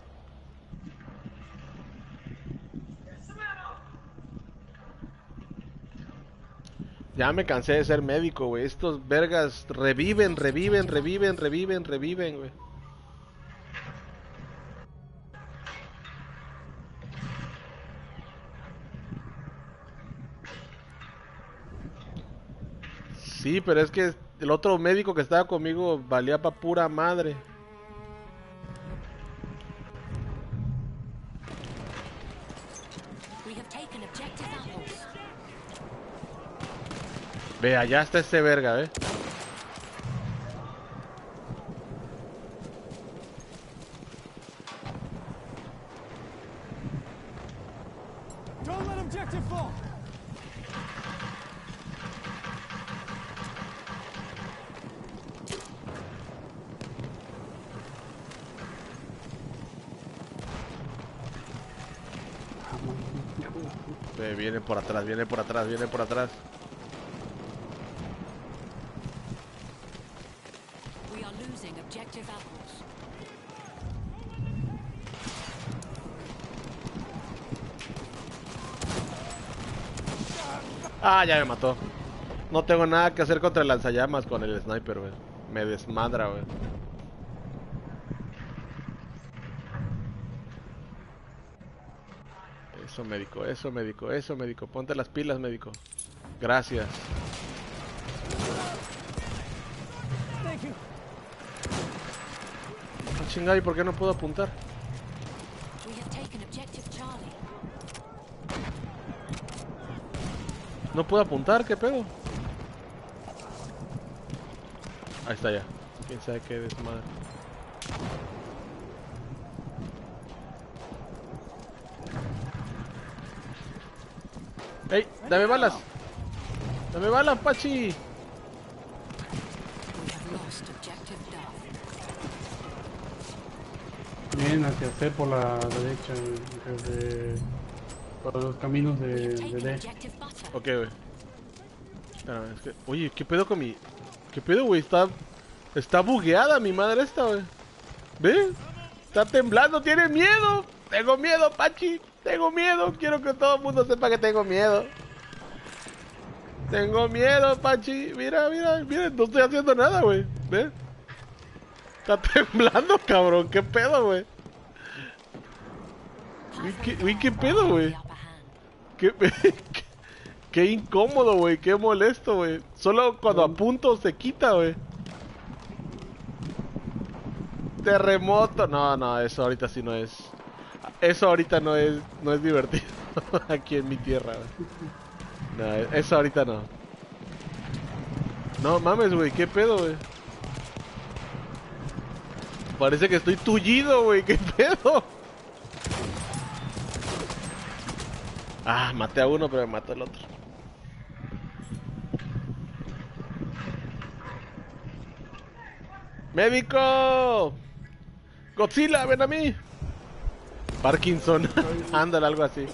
Ya me cansé de ser médico, güey. Estos vergas reviven, reviven, reviven, reviven, reviven, güey. Sí, pero es que el otro médico que estaba conmigo valía pa' pura madre. We have taken objective apples. Ve, allá está ese verga, ¿eh? Don't let objective fall. Ve, viene por atrás, viene por atrás, viene por atrás. We are losing objective apples. Ah, ya me mató. No tengo nada que hacer contra el lanzallamas con el sniper, güey. Me desmadra, güey. Eso, médico, eso, médico, eso, médico. Ponte las pilas, médico. Gracias. Thank you. Ah, chingada, ¿y por qué no puedo apuntar? We have taken objective Charlie. No puedo apuntar, ¿qué pedo? Ahí está ya. Quién sabe qué desmadre. ¡Ey! ¡Dame balas! ¡Dame balas, Pachi! We have lost objective Duff. Bien, hacia C por la derecha, desde... por los caminos We de, have de taken D. objective butter. Ok, güey. Espérame, es que... Oye, ¿qué pedo con mi...? ¿Qué pedo, güey? Está... Está bugueada mi madre esta, güey. ¿Ve? Está temblando, tiene miedo. Tengo miedo, Pachi. Tengo miedo. Quiero que todo el mundo sepa que tengo miedo. Tengo miedo, Pachi. Mira, mira, mira. No estoy haciendo nada, güey. ¿Ve? Está temblando, cabrón. ¿Qué pedo, güey? Uy, ¿qué, uy, ¿qué pedo, güey? The upper hand. Qué, qué, qué incómodo, güey. Qué molesto, güey. Solo cuando apunto se quita, güey. Terremoto. No, no, eso ahorita sí no es. Eso ahorita no es, no es divertido. Aquí en mi tierra, güey. No, eso ahorita no. No mames, güey. ¿Qué pedo, güey? Parece que estoy tullido, güey. ¿Qué pedo? Ah, maté a uno, pero me mató el otro. ¡Médico! ¡Godzilla, ven a mí! Parkinson. Ándale, algo así.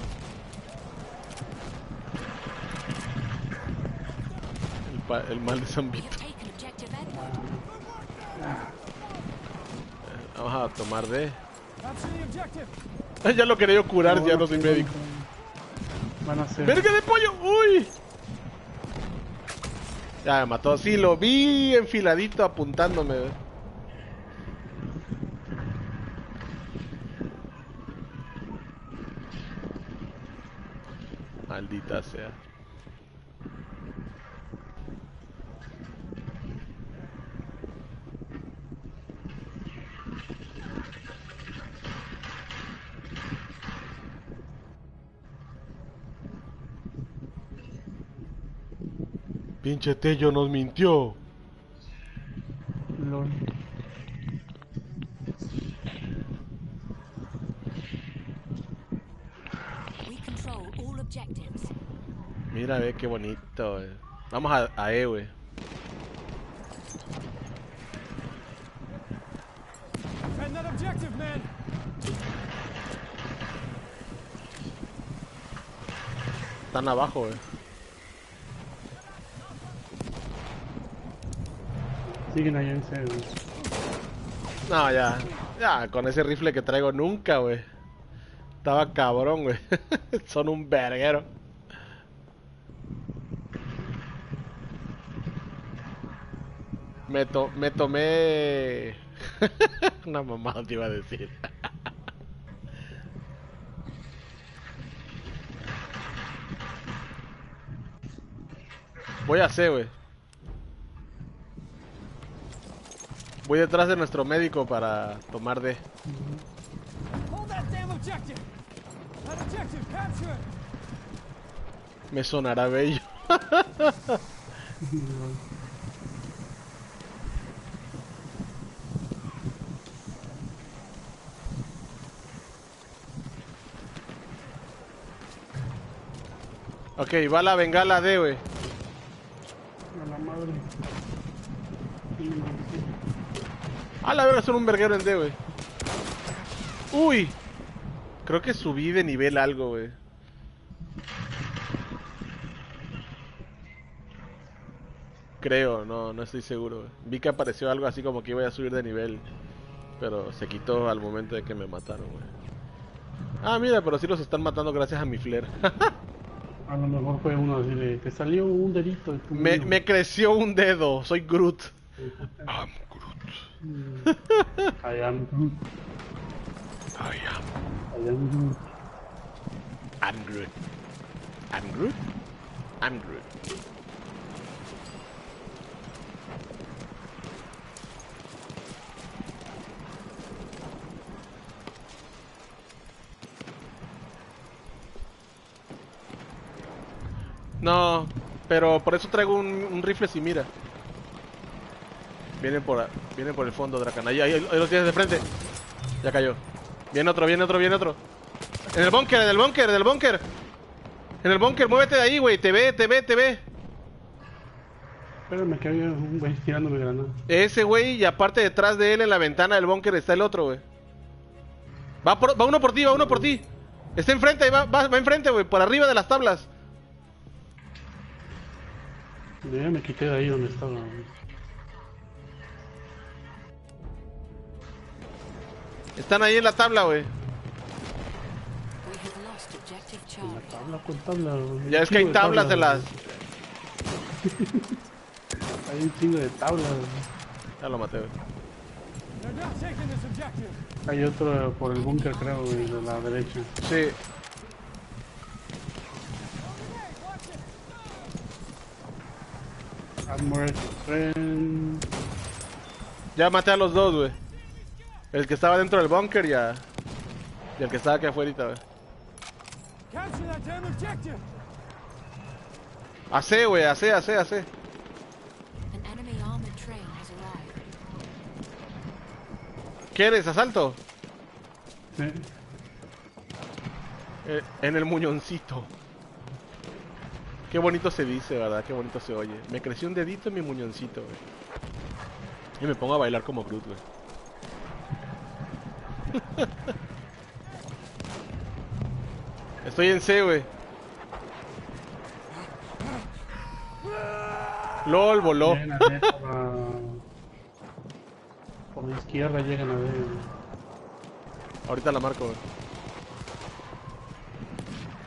El, pa el mal de San We Vito. have taken objective Edward. Vamos a tomar de... Capture the objective. Ya lo quería yo curar, ya no soy médico. Van a ser. ¡Verga de pollo! ¡Uy! Ya me mató. Sí, lo vi enfiladito apuntándome. ¿Ve? Maldita sea. Pinche Tello nos mintió. Lol. We control all objectives. Mira, ve qué bonito. Eh. Vamos a, a E, güey. Defend that objective, man. Están abajo, güey. Siguen allá en serio. No, ya. Ya, con ese rifle que traigo nunca, güey. Estaba cabrón, güey. Son un verguero. Me, to me tomé... Una mamada te iba a decir. Voy a C, güey. Voy detrás de nuestro médico para tomar D. Hold that damn objective. That objective, capture it. Me sonará bello. Ok, va la bengala D, güey. A la madre. A la verga, son un verguero en D, güey. Uy. Creo que subí de nivel algo, güey. Creo, no, no estoy seguro, güey. Vi que apareció algo así como que iba a subir de nivel. Pero se quitó al momento de que me mataron, güey. Ah, mira, pero sí los están matando gracias a mi flare. A lo mejor fue uno así de... Te salió un dedito. De tu me, dedo. me creció un dedo, soy Groot. I'm Groot. I am Groot. I am. I am Groot. I'm Groot. I'm Groot. I'm Groot. No, pero por eso traigo un, un rifle sin mira. Vienen por, vienen por el fondo, Dracan. Ahí, ahí, ahí los tienes de frente. Ya cayó. Viene otro, viene otro, viene otro. En el búnker, en el búnker, en el búnker. En el búnker, muévete de ahí, güey. Te ve, te ve, te ve. Espérame que había un güey tirándome granada. Ese güey, y aparte detrás de él en la ventana del búnker está el otro, güey. Va, por, va uno por ti, va uno por ti. Está enfrente, va, va, va enfrente, güey. Por arriba de las tablas. Yo ya me quité de ahí donde estaba. Están ahí en la tabla, güey. We have lost objective En la Charlie. tabla, ¿cuál tabla? Güey? Ya es que hay Un chingo de tablas de las... Hay un chingo de tablas. Güey. Ya lo maté, güey. They're not taking this objective. Hay otro por el búnker, creo, güey, de la derecha. Sí. Armored friend. Ya maté a los dos, güey. El que estaba dentro del búnker ya. Y el que estaba aquí afuera, güey. Capture that damn objective. Hace, güey, hace, hace, hace. An enemy armored train has arrived. ¿Quieres asalto? Sí. Eh, en el muñoncito. Qué bonito se dice, ¿verdad? Qué bonito se oye. Me creció un dedito en mi muñoncito, güey. Y me pongo a bailar como Groot, güey. Estoy en C, güey. LOL, voló. Llegan a ver por, la... por la izquierda, llegan a ver. Ahorita la marco, güey.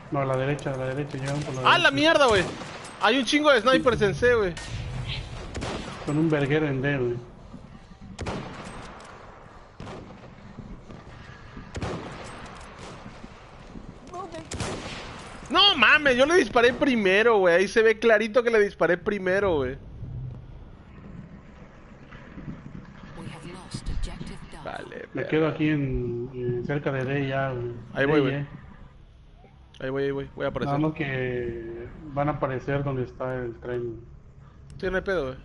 No, a la derecha, a la derecha, llegan por la ¡Ah, derecha. la mierda, güey! Hay un chingo de snipers en C, güey. Con un verguero en D, güey. No mames, yo le disparé primero, güey. Ahí se ve clarito que le disparé primero, güey. We have lost objective Duff. Vale, Me verga. quedo aquí en, en cerca de D ya, güey. Ahí D voy, y güey. E. Ahí voy, ahí voy. Voy a aparecer. Nada más que van a aparecer donde está el tren, güey. Sí, no hay pedo, güey.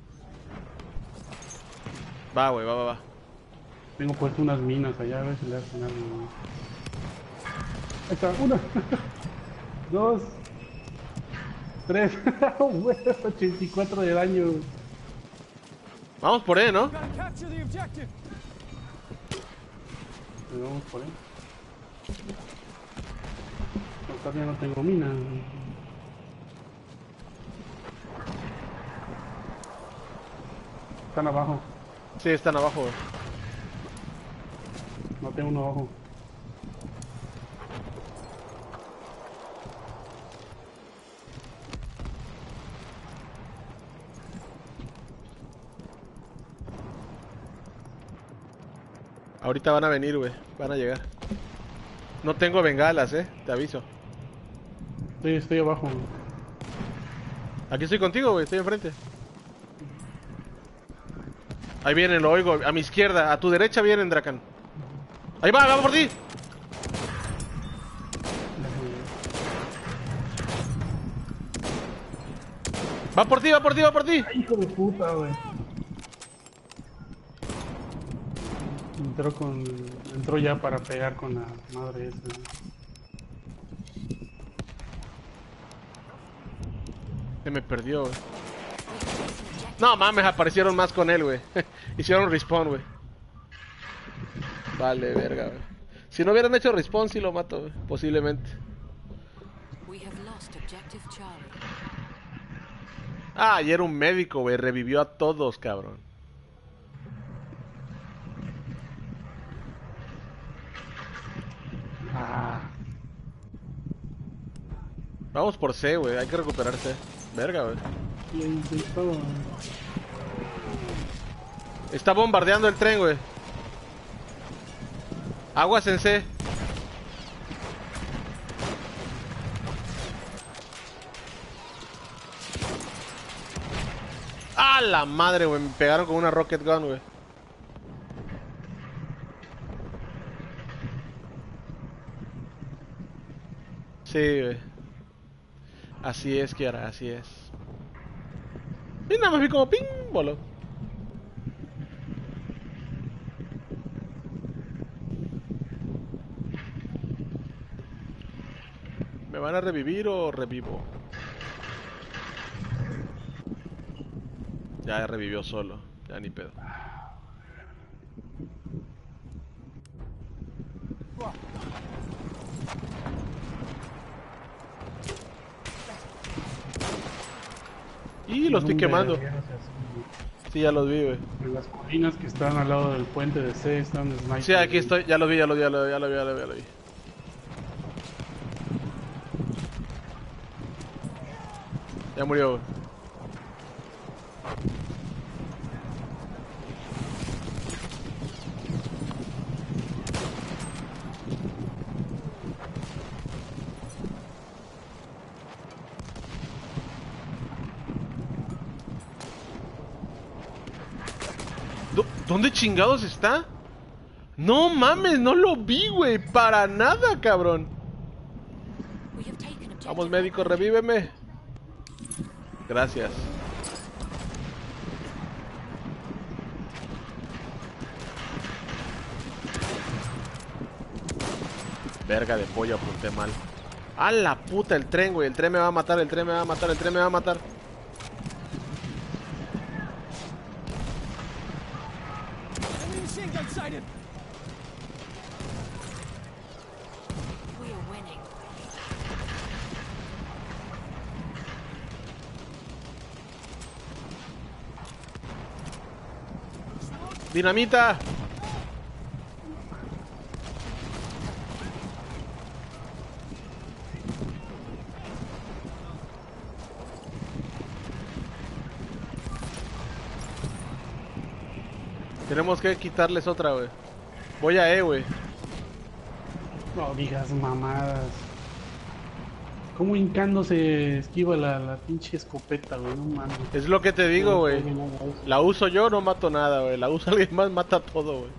Va, güey, va, va, va. Tengo puesto unas minas allá, a ver si le hacen algo. güey. Ahí está, una. Dos. Tres. Güey, ochenta y cuatro de daño. güey. Vamos por E, ¿no? Gotta capture the objective. Pues vamos por ahí. No, todavía no tengo mina. Están abajo. Sí, están abajo, güey. No tengo uno abajo. Ahorita van a venir, güey. Van a llegar. No tengo bengalas, eh. Te aviso. Estoy, estoy abajo. güey. Aquí estoy contigo, güey. Estoy enfrente. Ahí vienen, lo oigo. A mi izquierda. A tu derecha vienen, Drakan. Ahí va, va por ti. Va por ti, va por ti, va por ti. Ay, hijo de puta, güey. Entró con... Entró ya para pegar con la madre esa. Se me perdió, güey. No mames, aparecieron más con él, güey. Hicieron respawn, güey. Vale, verga, güey. Si no hubieran hecho respawn, sí lo mato, güey. Posiblemente. We have lost objective Charlie. Ah, y era un médico, güey. Revivió a todos, cabrón. Ah, Vamos por C, güey. Hay que recuperarse. Verga, güey. y ahí estoy todo. güey. Está bombardeando el tren, güey. Aguas en C. ¡Ah, la madre, güey! Me pegaron con una rocket gun, güey. Sí, güey. Así es, Kiara, así es. Y nada más vi como ping, voló. ¿Me van a revivir o revivo? Ya revivió solo, ya ni pedo. Y lo estoy Un quemando. verguero, o sea, sí. Sí, ya los vi, güey. En las colinas que están al lado del puente de C están snipers. Sí, aquí estoy, ya lo vi, ya lo vi, ya lo vi, ya lo vi, ya lo vi, ya lo vi. Ya murió, güey. ¿Dó- ¿Dónde chingados está? No mames, no lo vi, güey. Para nada, cabrón. We have taken objective. Vamos, médico, revíveme. Gracias. Verga de pollo, apunté mal. A la puta, el tren, güey. El tren me va a matar, el tren me va a matar, el tren me va a matar. Enemy machine gun sighted. We are winning. ¡Dinamita! Tenemos que quitarles otra, güey. Voy a E, güey. No digas mamadas. ¿Cómo hincándose esquiva la, la pinche escopeta, güey? No mames. Es lo que te digo, No, güey. no, no, no, no. La uso yo, no mato nada, güey. La usa alguien más, mata todo, güey.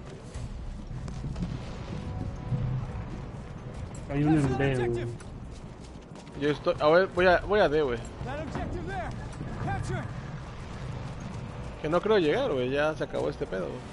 Hay un en B, güey. Yo estoy... A ver, voy a, voy a D, güey. That objective there. Capture it. Que no creo llegar, güey. Ya se acabó este pedo, güey.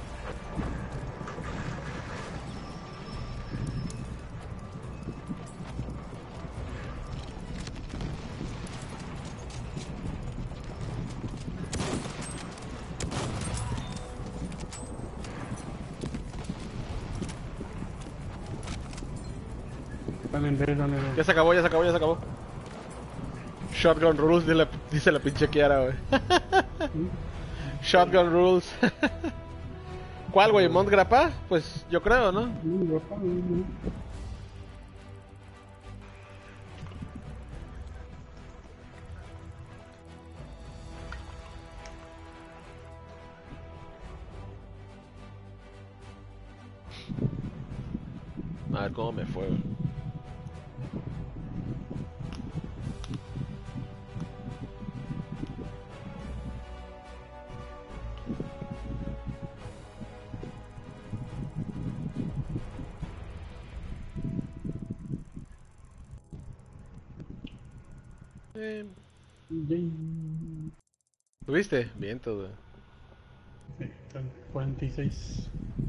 Están en B, están en Ya B. se acabó, ya se acabó, ya se acabó. Shotgun rules, dice la, dice la pinche Kiara, güey. Shotgun rules. ¿Cuál, güey? ¿Mont Grappa? Pues yo creo, ¿no? Mm, ropa, mm, A ver cómo me fue, güey. Eh, Yay. ¿Tuviste? Bien todo. Sí, están cuarenta y seis.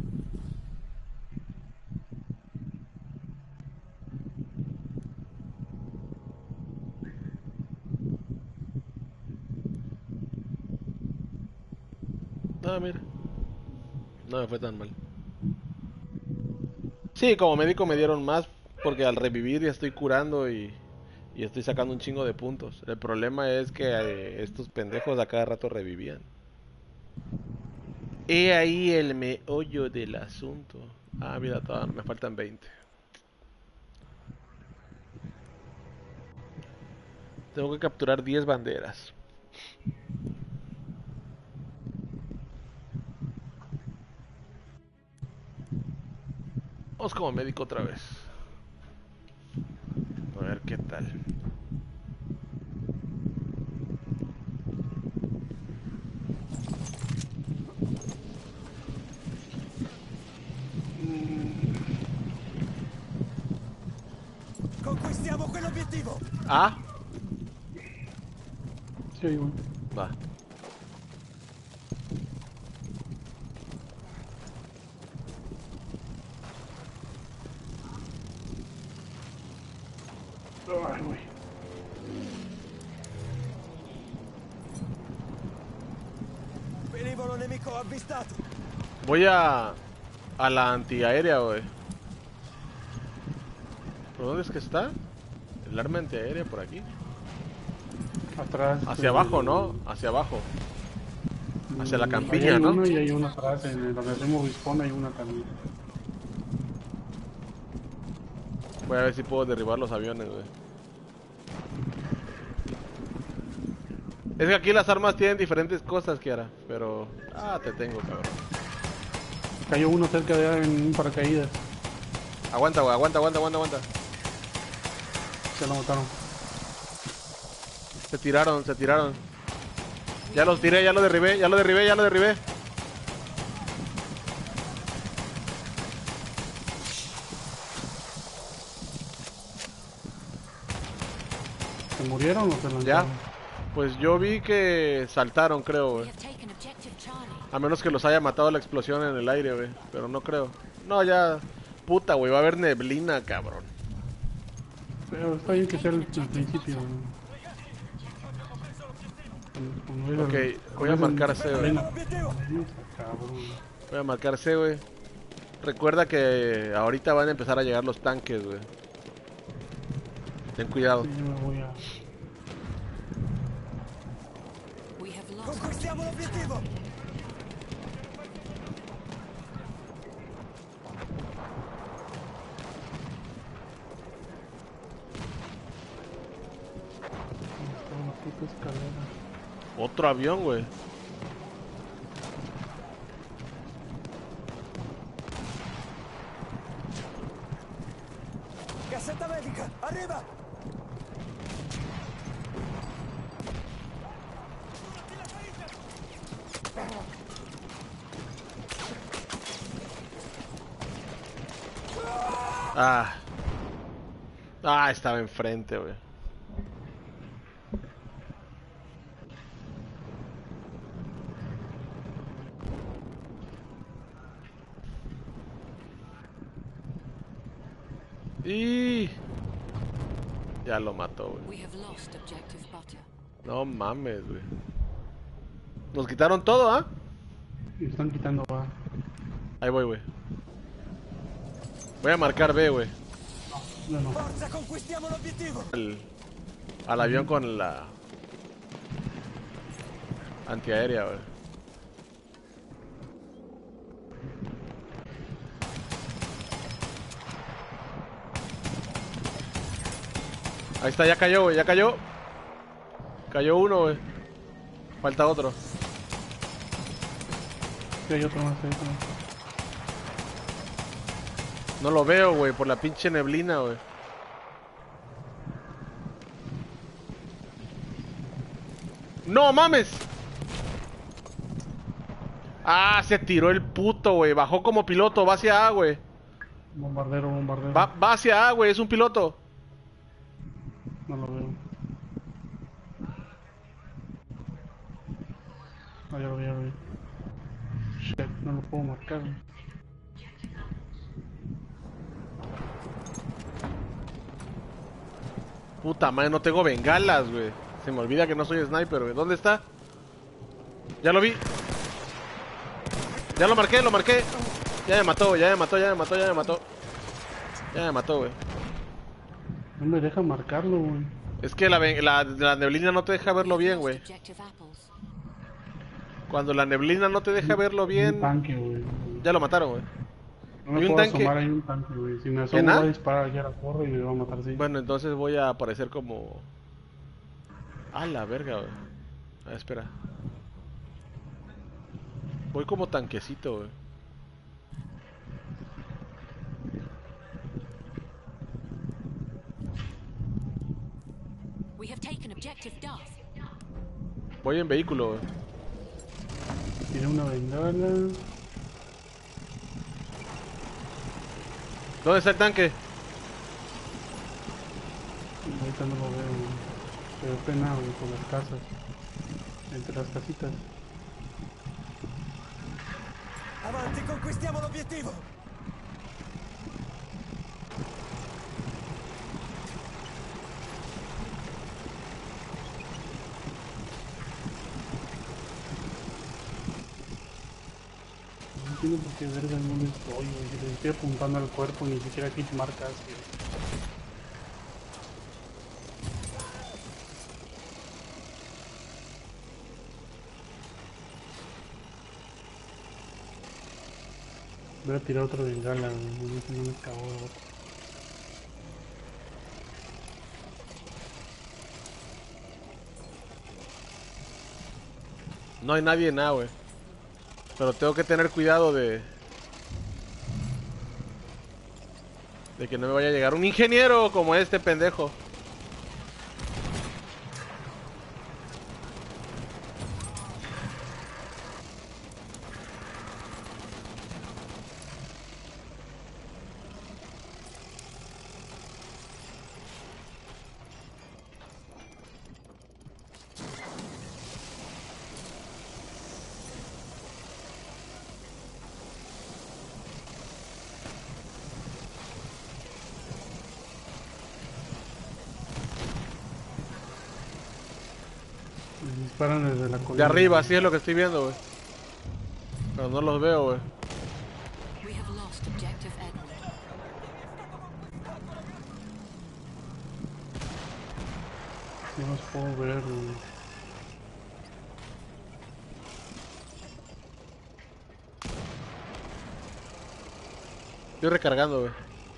Ah, mira. No me fue tan mal. Sí, como médico me dieron más porque al revivir ya estoy curando y, y estoy sacando un chingo de puntos. El problema es que eh, estos pendejos a cada rato revivían. He ahí el meollo del asunto. Ah, mira, todavía me faltan veinte. Tengo que capturar diez banderas. Vamos como médico otra vez. A ver qué tal. Conquistiamo quell'obiettivo. Ah, Sí, güey. va. Ay, güey. Velivolo nemico avvistato. Voy a a la antiaérea, güey. ¿Por dónde es que está? El arma antiaérea por aquí. Atrás. Hacia abajo, ¿no? Hacia abajo. Hacia la Ahí campiña, hay ¿no? uno y hay una atrás, en donde hacemos respawn hay una también. Voy a ver si puedo derribar los aviones, güey. Es que aquí las armas tienen diferentes cosas, Kiara. Pero... Ah, te tengo, cabrón. Cayó uno cerca de él en un paracaídas. Aguanta, güey. Aguanta, aguanta, aguanta, aguanta. Se lo mataron. Se tiraron, se tiraron. Ya los tiré, ya lo derribé, ya lo derribé, ya lo derribé. ¿Se murieron o se lanzaron? Ya. Pues yo vi que saltaron, creo, We güey. have taken objective Charlie. A menos que los haya matado la explosión en el aire, güey. Pero no creo. No, ya... Puta, güey. Va a haber neblina, cabrón. Pero está bien que sea el, el principio. Cuando era Ok, el- voy a cuando marcar es C, el- güey. Obiettivo. Cabrón. Voy a marcar C, güey. Recuerda que ahorita van a empezar a llegar los tanques, güey. Ten cuidado. Sí, yo me voy a... We have lost. Conquistiamo l'obiettivo. Está una puta escalera. Otro avión, güey. arriba! Ah. Ah, estaba enfrente, güey. Y ya lo mató, güey. We have lost objective butter. No mames, güey. Nos quitaron todo, ¿ah? Me están quitando A. Ahí voy, güey. Voy a marcar B, güey. No, no. Forza, conquistiamo l'obiettivo! Al, al avión con la antiaérea, güey. Ahí está, ya cayó, güey, ya cayó. Cayó uno, güey. Falta otro. Sí, hay otro más, hay otro más. No lo veo, güey, por la pinche neblina, güey. ¡No mames! Ah, se tiró el puto, güey. Bajó como piloto, va hacia A, güey. Bombardero, bombardero. Va, va hacia A, güey, es un piloto. No lo veo. Ah, ya lo vi, ya lo vi. Shit, no lo puedo marcar. Puta madre, no tengo bengalas, güey. Se me olvida que no soy sniper, güey. ¿Dónde está? Ya lo vi. Ya lo marqué, lo marqué. Ya me mató, ya me mató, ya me mató, ya me mató. Ya me mató, güey. No me deja marcarlo, güey. Es que la, la, la neblina no te deja verlo bien, güey. Objective apples. Cuando la neblina no te deja verlo Un bien... tanque, güey. Ya lo mataron, güey. No me ¿Y un puedo tanque? asomar ahí un tanque, güey. Si me ¿En asomo A? voy a disparar ya a la torre y me va a matar, sí. Bueno, entonces voy a aparecer como... A la verga, güey. Ah, espera. Voy como tanquecito, güey. We have taken objective Duff. Voy en vehículo, güey. Tiene una bengala. ¿Dónde está el tanque? Ahorita no lo veo, güey. Pero pena, güey, por las casas. Entre las casitas. Avanti, conquistiamo l'obiettivo! No entiendo por qué verga no le estoy, güey. Si le estoy apuntando al cuerpo, ni siquiera hit marcas, güey. Voy a tirar otra bengala, güey. No, sé, no me cago, güey. No hay nadie en A, güey. Pero tengo que tener cuidado de... De que no me vaya a llegar un ingeniero como este pendejo. Me disparan desde la colina. De arriba, así es lo que estoy viendo, güey. Pero no los veo, güey. We have lost objective Edward. No los puedo ver, güey. Estoy recargando, güey.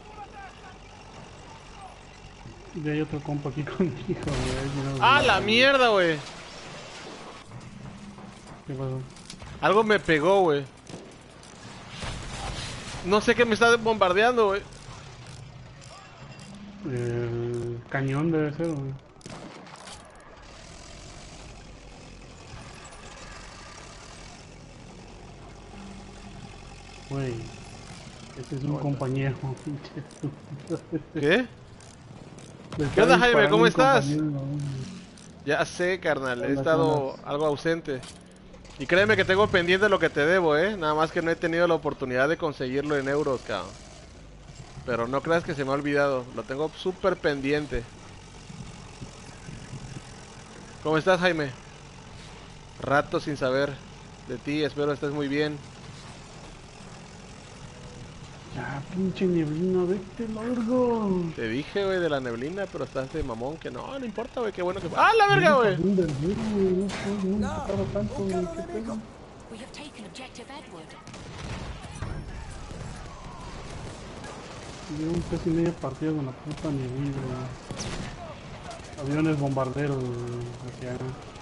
Ya hay otro compa aquí conmigo, güey. ¡Ah, la mierda, güey! ¿Qué pasó? Algo me pegó, güey. No sé qué me está bombardeando, güey. El... cañón debe ser, güey. Güey, ese es un compañero. ¿Qué? Le ¿Qué onda, está Jaime? ¿Cómo disparando un estás? compañero. Ya sé, carnal, he Hola, estado ¿cómo algo ausente. Y créeme que tengo pendiente lo que te debo, eh. Nada más que no he tenido la oportunidad de conseguirlo en euros, cabrón. Pero no creas que se me ha olvidado, lo tengo súper pendiente. ¿Cómo estás, Jaime? Rato sin saber de ti, espero estés muy bien. Ya, pinche neblina, vete largo. Te dije, güey, de la neblina, pero estás de mamón que no, no importa, güey, qué bueno que... ¡Ah, la verga, güey! Un verguero, güey, no puedo, no me tocaba tanto, Un güey, carro qué enemigo. pedo. We have taken objective Edward. Llevo casi media partida con la puta neblina. Aviones bombarderos, güey, hacia...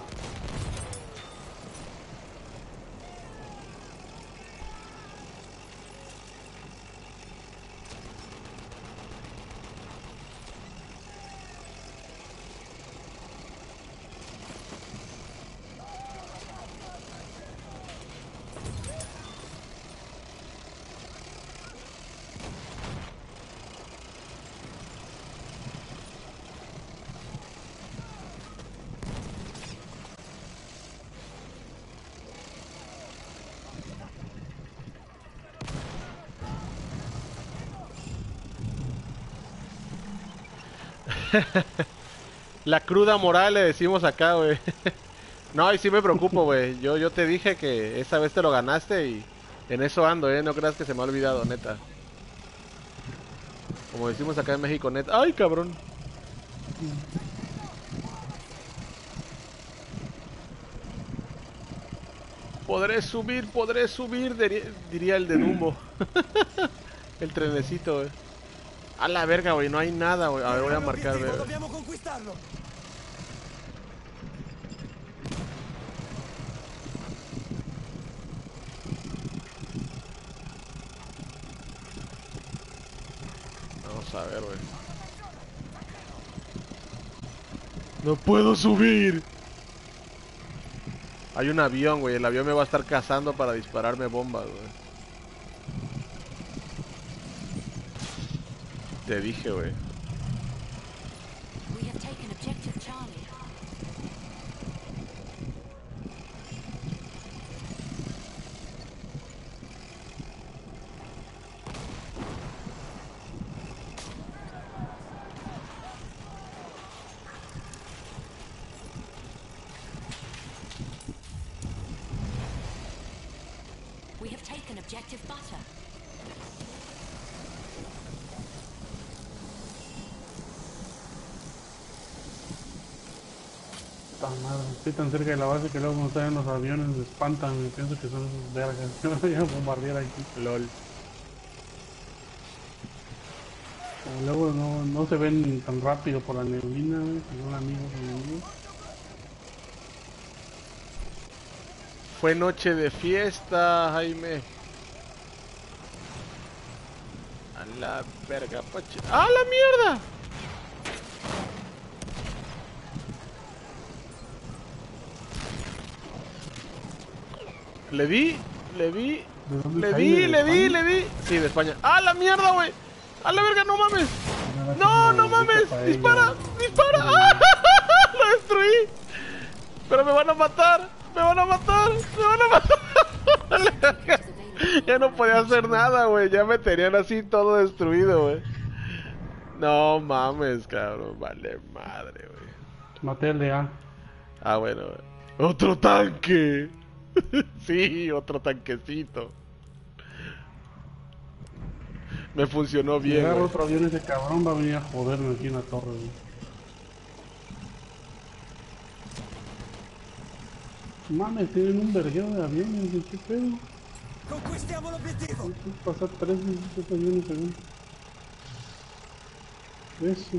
La cruda moral le decimos acá, güey. No, y sí me preocupo, güey. Yo, yo te dije que esa vez te lo ganaste y en eso ando, eh. No creas que se me ha olvidado, neta. Como decimos acá en México, neta. ¡Ay, cabrón! Podré subir, podré subir, diría, diría el de Dumbo. El trenecito, güey. A la verga, güey, no hay nada, güey. A ver, voy a marcar, güey. Dobbiamo conquistarlo. Vamos a ver, güey. No puedo subir. Hay un avión, güey. El avión me va a estar cazando para dispararme bombas, güey. Te dije, güey. We have taken objective Charlie. We have taken objective Butter. Puta madre, estoy tan cerca de la base que luego cuando salen los aviones me espantan, me pienso que son esos vergas. Me voy a bombardear aquí. LOL. Como luego no, no se ven tan rápido por la neblina, güey, que son amigos enemigos. Fue noche de fiesta, Jaime. A la verga, pache. ¡Ah, la mierda! Le di, le di, ¿De dónde le es di, Jaime? le ¿De di, España? le di. Sí, de España. ¡Ah, la mierda, güey! ¡A la verga, no mames! Nada, ¡No, como no mames! rica paella. ¡Dispara! ¡Dispara! ¡Ah! ¡Lo destruí! ¡Pero me van a matar! ¡Me van a matar! ¡Me van a matar! A la verga. Ya no podía hacer nada, güey. Ya me tenían así todo destruido, güey. No mames, cabrón. Vale madre, güey. Maté al de A. Ah, bueno, güey. ¡Otro tanque! Sí, otro tanquecito. Me funcionó Si bien, agarro güey. otro avión, ese cabrón va a venir a joderme aquí en la torre, güey. Mames, tienen un verguero de aviones, güey, qué pedo. Conquistiamo l'obiettivo. Puedes pasar tres de esos aviones según. Eso.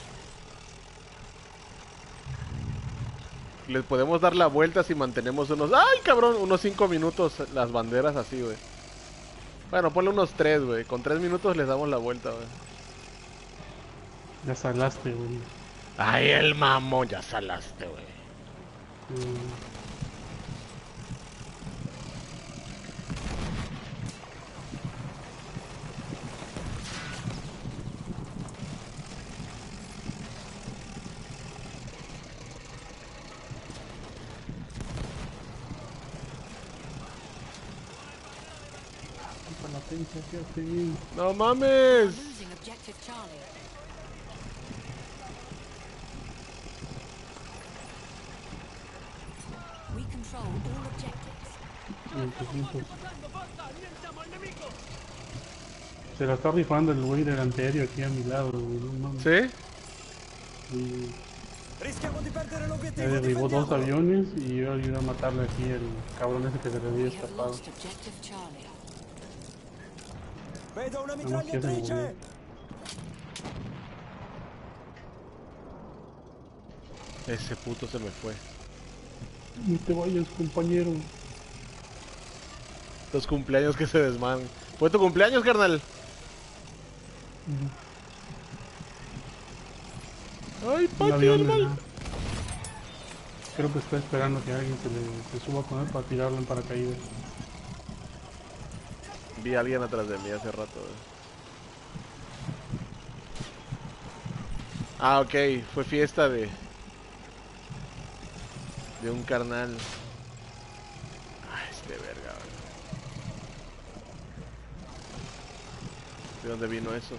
Les podemos dar la vuelta si mantenemos unos... ¡Ay, cabrón! Unos cinco minutos las banderas así, güey. Bueno, ponle unos tres, güey. Con tres minutos les damos la vuelta, güey. Ya salaste, güey. Ay, el mamón, ya salaste, güey. Mm. Para la pinche, fíjate. No mames. Losing objective Charlie. We control all objectives. Mientecitos. Se la está rifando el güey delantero aquí a mi lado, güey. No mames. ¿Sí? Y Rischiamo di perdere ya l'obiettivo, derribó dos difendiamolo. aviones y yo ayudé a matarle aquí el cabrón ese que se le había We have escapado. lost objective Charlie. Vedo una Vamos, que ya se murió. mitragliatrice. Ese puto se me fue. No te vayas, compañero. Los cumpleaños que se desman. ¿Fue tu cumpleaños, carnal? Ay, Un Pati, avión, el mal. ¿no? Creo que está esperando que alguien se le se suba con él para tirarlo en paracaídas. Vi a alguien atrás de mí hace rato. eh. Ah, ok. Fue fiesta de... De un carnal. Ay, este verga. güey. ¿De dónde vino eso?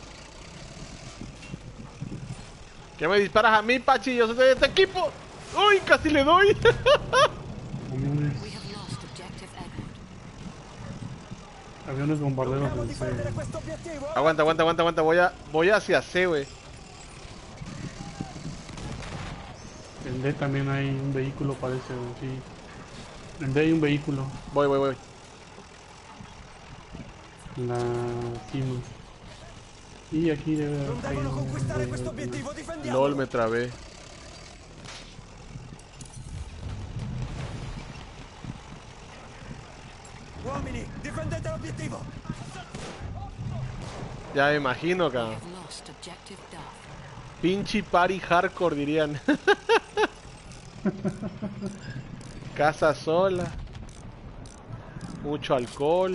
¿Qué me disparas a mí, Pachi? Yo soy de este equipo. ¡Uy! Casi le doy. Aviones, We have lost objective Edward. aviones bombarderos Dobbiamo del C. difendere questo obiettivo. Aguanta, aguanta, aguanta, aguanta. Voy a, voy hacia C, güey. En D también hay un vehículo, parece, güey, sí. En D hay un vehículo. Voy, voy, voy. En la cima. Y aquí debe Non haber devono un- conquistare un- questo un- obiettivo, LOL, difendiamolo. me trabé. Uomini, difendete l'obiettivo. Ya me imagino, We cabrón. have lost objective Duff. Pinche party hardcore, dirían. Casa sola. Mucho alcohol.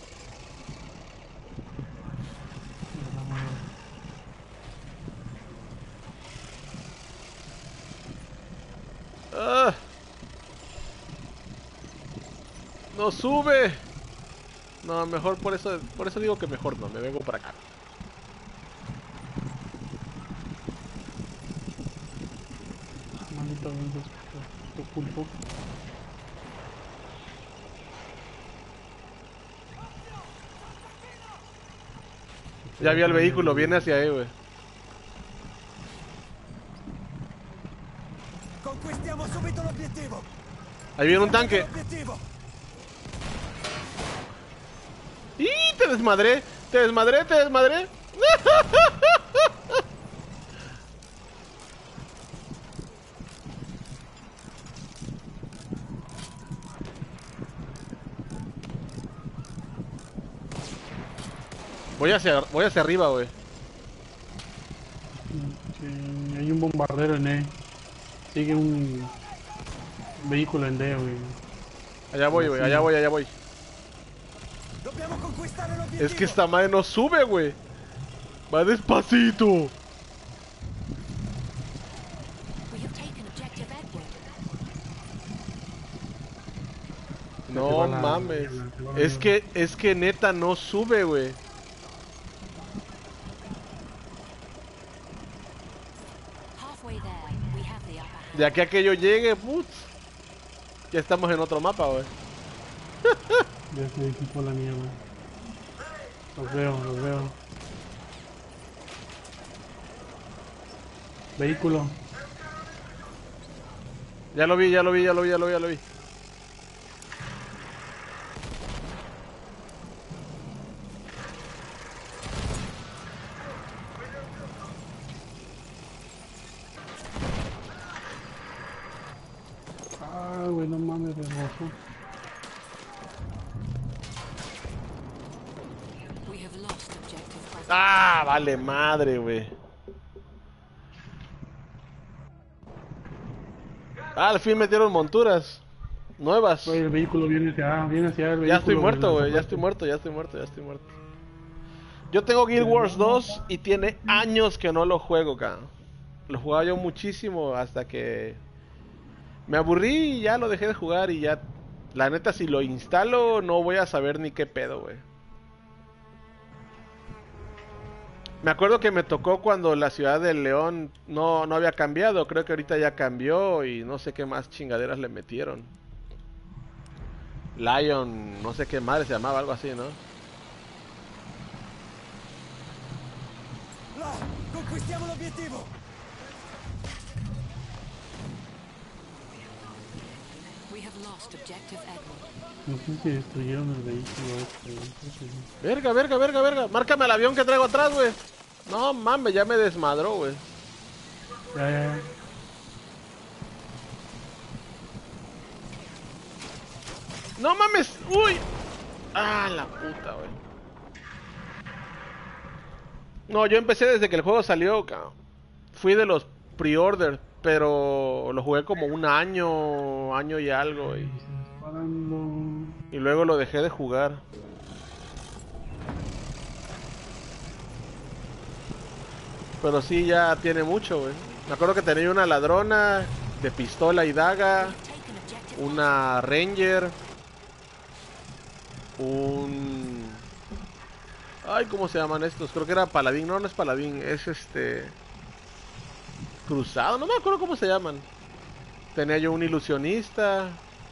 Ah. No sube. No, mejor por eso, por eso digo que mejor no, me vengo para acá. Maldito avión, se- se ocultó. Ya vi al vehículo, viene hacia ahí, güey. Conquistiamo subito l'obiettivo. Ahí viene un tanque. L'obiettivo. ¡Y! Te desmadré, te desmadré, te desmadré. Voy hacia, voy hacia arriba, güey. Sí, hay un bombardero en E. Sigue un vehículo en D, güey. Allá voy, güey, allá voy, allá voy. Dobbiamo conquistare l'obiettivo. Es que esta madre no sube, güey. Va despacito. We have taken objective Edward. Se No va la- mames. se va la Es mierda. que, es que neta no sube, güey. Halfway there, we have the upper hand. De aquí a que yo llegue, putz. Ya estamos en otro mapa, güey. Ya se equipó la mierda. Los veo, los veo. Vehículo. Ya lo vi, ya lo vi, ya lo vi, ya lo vi, ya lo vi. Ah, güey, no mames, de rojo. We have lost objective Bravo. Ah, vale madre, güey. Ah, al fin metieron monturas nuevas. Güey, el vehículo viene hacia, viene hacia el vehículo. Ya estoy muerto, de la güey. Ya zapata. estoy muerto, ya estoy muerto, ya estoy muerto. Yo tengo Guild Wars dos y tiene años que no lo juego, cabrón. Lo jugaba yo muchísimo hasta que me aburrí y ya lo dejé de jugar y ya... La neta, si lo instalo no voy a saber ni qué pedo, güey. Me acuerdo que me tocó cuando la ciudad de León no, no había cambiado. Creo que ahorita ya cambió y no sé qué más chingaderas le metieron. Lion, no sé qué madre se llamaba, algo así, ¿no? Là, conquistiamo l'obiettivo. We have lost objective Edward. No sé si destruyeron el vehículo este. güey, creo que sí. Verga, verga, verga, verga. Márcame el avión que traigo atrás, güey. No mames, ya me desmadró, güey. Ya, ya, ya. No mames, uy. Ah, la puta, güey. No, yo empecé desde que el juego salió, cabrón. Fui de los pre-order, pero lo jugué como un año, año y algo, y, Disparando. y luego lo dejé de jugar. Pero sí, ya tiene mucho, güey. Me acuerdo que tenía una ladrona de pistola y daga, Taken objective. una ranger, un... Ay, ¿cómo se llaman estos? Creo que era paladín. No, no es paladín, es este... Cruzado, no me acuerdo cómo se llaman. Tenía yo un ilusionista.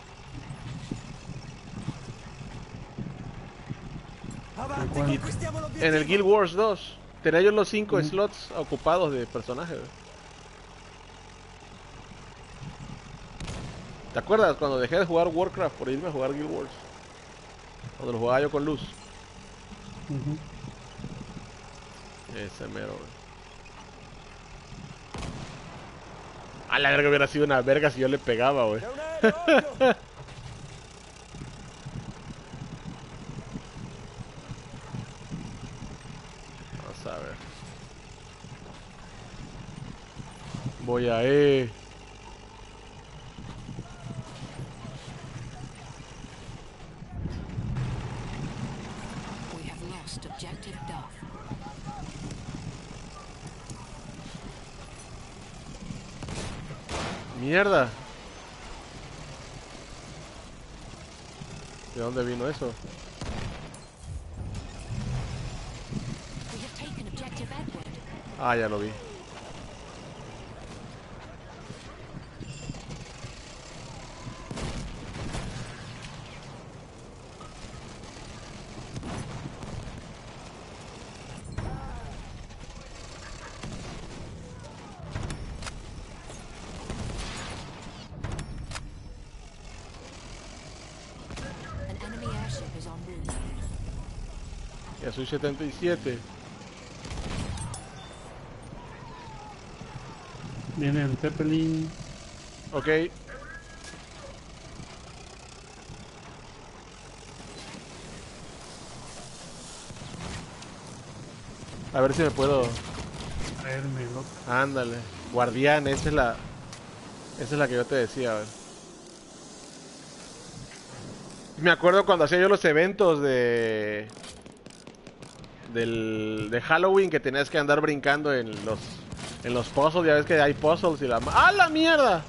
Avanti, ¿Cuál? conquistiamo l'obiettivo. En el Guild Wars dos. Tenía yo los cinco slots ocupados de personajes. güey. ¿Te acuerdas cuando dejé de jugar Warcraft por irme a jugar Guild Wars? Cuando lo jugaba yo con Luz. Ujú. Ese mero, güey. A la verga, hubiera sido una verga si yo le pegaba, güey. C'è un aereo, occhio. Vamos a ver. Voy a E. We have lost objective Duff. Mierda. ¿De dónde vino eso? We have taken objective Edward. Ah, ya lo vi. An enemy airship is en route. Ya soy setenta y siete. Viene el Zeppelin. Ok. A ver si me puedo... Traerme, loco. Ándale. Guardián, esa es la... Esa es la que yo te decía, güey. Me acuerdo cuando hacía yo los eventos de... Del... De Halloween que tenías que andar brincando en los... En los puzzles, ya ves que hay puzzles y la... ¡Ah, la mierda!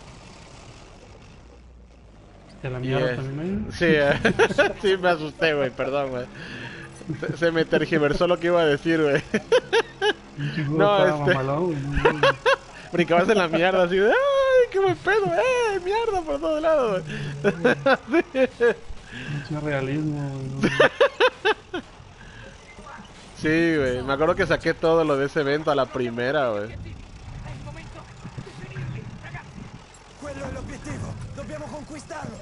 Que la Y, mierda eh, también hay. Sí, eh, sí me asusté, güey, perdón, güey. Se, se me tergiversó lo que iba a decir, güey. Pinche juego No, estaba este- mamalón, güey, no, no, no. Brincabas en la mierda así de... ¡Ay, qué buen pedo! ¡Eh, mierda por todos lados, güey! Pinche realismo, güey, no. Sí, güey, me acuerdo que saqué todo lo de ese evento a la primera, güey. Quello è l'obiettivo. Dobbiamo conquistarlo.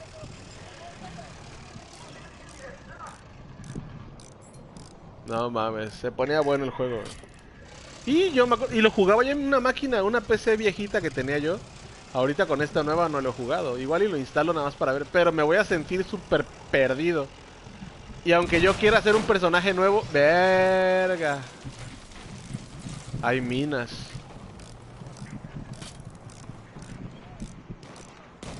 No mames, se ponía bueno el juego, güey. Y yo me acuerdo, y lo jugaba ya en una máquina, una P C viejita que tenía yo. Ahorita con esta nueva no lo he jugado. Igual y lo instalo nada más para ver, pero me voy a sentir súper perdido. Y aunque yo quiera hacer un personaje nuevo, verga. Hay minas.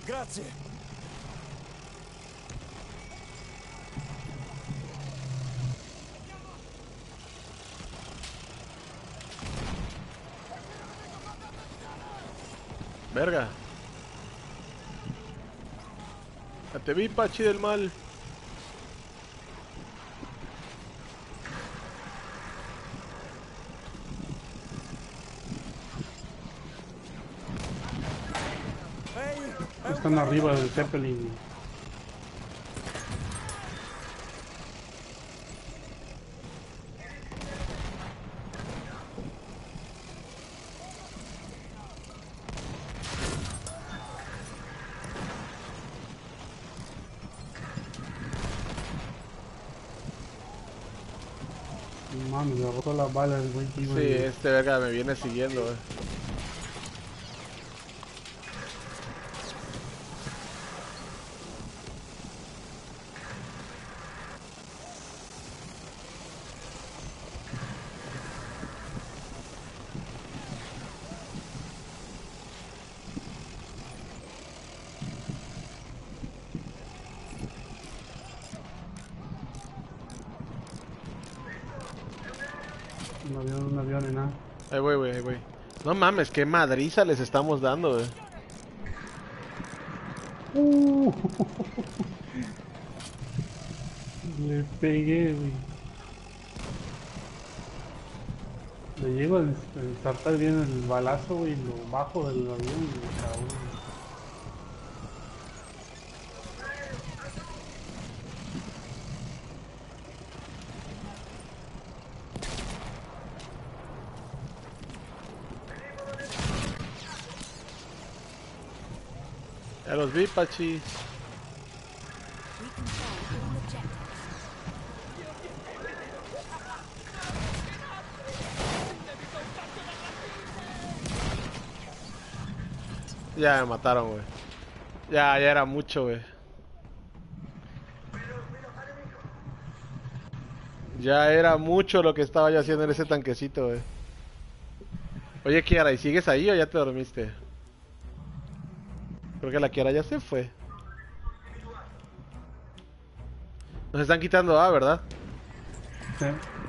Grazie. Verga. Ya te vi, Pachi del mal. Están arriba del Zeppelin. Mami, me botó las balas el güey. Sí, este verga me viene siguiendo, eh. Un avión, un avión y nada. Ahí voy, güey, ahí voy. No mames, qué madriza les estamos dando, eh. Uh, le pegué, güey. Le llego a ensartar bien el balazo, güey, lo bajo del avión, güey, cabrón. Ya los vi, Pachi. We control all objectives. Ya me mataron, güey. Ya, ya era mucho, güey. Ya era mucho lo que estaba yo haciendo en ese tanquecito, güey. Oye, Kiara, ¿y sigues ahí o ya te dormiste? Creo que la Kiara ya se fue. Nos están quitando A, ¿verdad? Sí.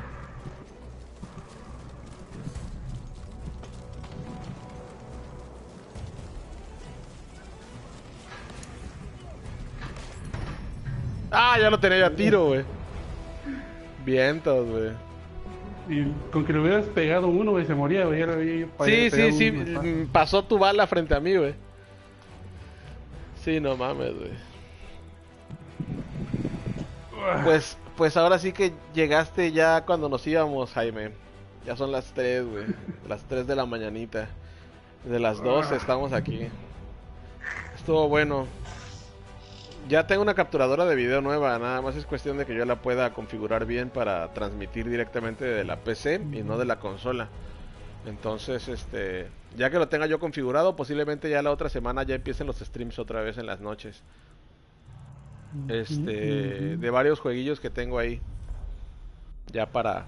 Ah, ya lo tenía yo a tiro, güey. Vientos, güey. Y con que le hubieras pegado uno, güey, se moría, güey. Ya le había pa- Sí, sí, pegado sí. uno, ¿no? mm, Pasó tu bala frente a mí, güey. Sí, no mames, güey. Pues, pues ahora sí que llegaste ya cuando nos íbamos, Jaime. Ya son las tres, güey. Las tres de la mañanita. De las dos estamos aquí. Estuvo bueno. Ya tengo una capturadora de video nueva, nada más es cuestión de que yo la pueda configurar bien para transmitir directamente de la P C y no de la consola. Entonces, este, ya que lo tenga yo configurado, posiblemente ya la otra semana ya empiecen los streams otra vez en las noches. Este, de varios jueguillos que tengo ahí. Ya para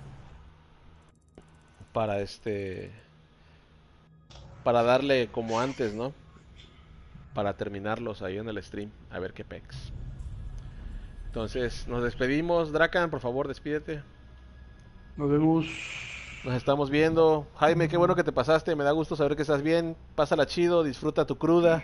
para este para darle como antes, ¿no? Para terminarlos ahí en el stream, a ver qué pex. Entonces, nos despedimos. Drakan, por favor, despídete. Nos vemos. Nos estamos viendo. Jaime, qué bueno que te pasaste. Me da gusto saber que estás bien. Pásala chido, disfruta tu cruda.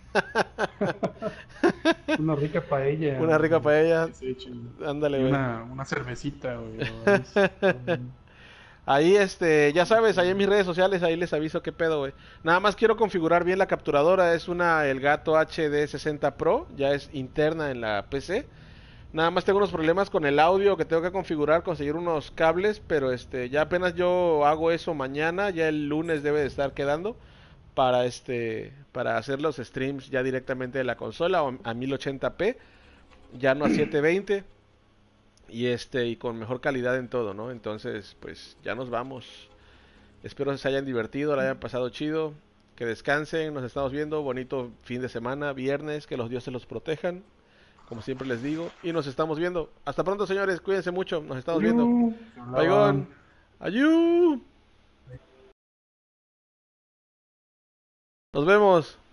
Una rica paella. Una rica paella. Sí, chido. Ándale, Y güey. una, una cervecita, güey. ¿No? Ahí, este, ya sabes, ahí en mis redes sociales, ahí les aviso qué pedo, güey. Nada más quiero configurar bien la capturadora. Es una Elgato H D sesenta Pro. Ya es interna en la P C. Nada más tengo unos problemas con el audio que tengo que configurar, conseguir unos cables, pero este, ya apenas yo hago eso mañana, ya el lunes debe de estar quedando para este, para hacer los streams ya directamente de la consola a mil ochenta p, ya no a setecientos veinte y este y con mejor calidad en todo, ¿no? Entonces, pues ya nos vamos. Espero se hayan divertido, la hayan pasado chido, que descansen, nos estamos viendo, bonito fin de semana, viernes, que los dioses los protejan. Como siempre les digo. Y nos estamos viendo. Hasta pronto, señores. Cuídense mucho. Nos estamos viendo. Baigón. Ayú. Nos vemos.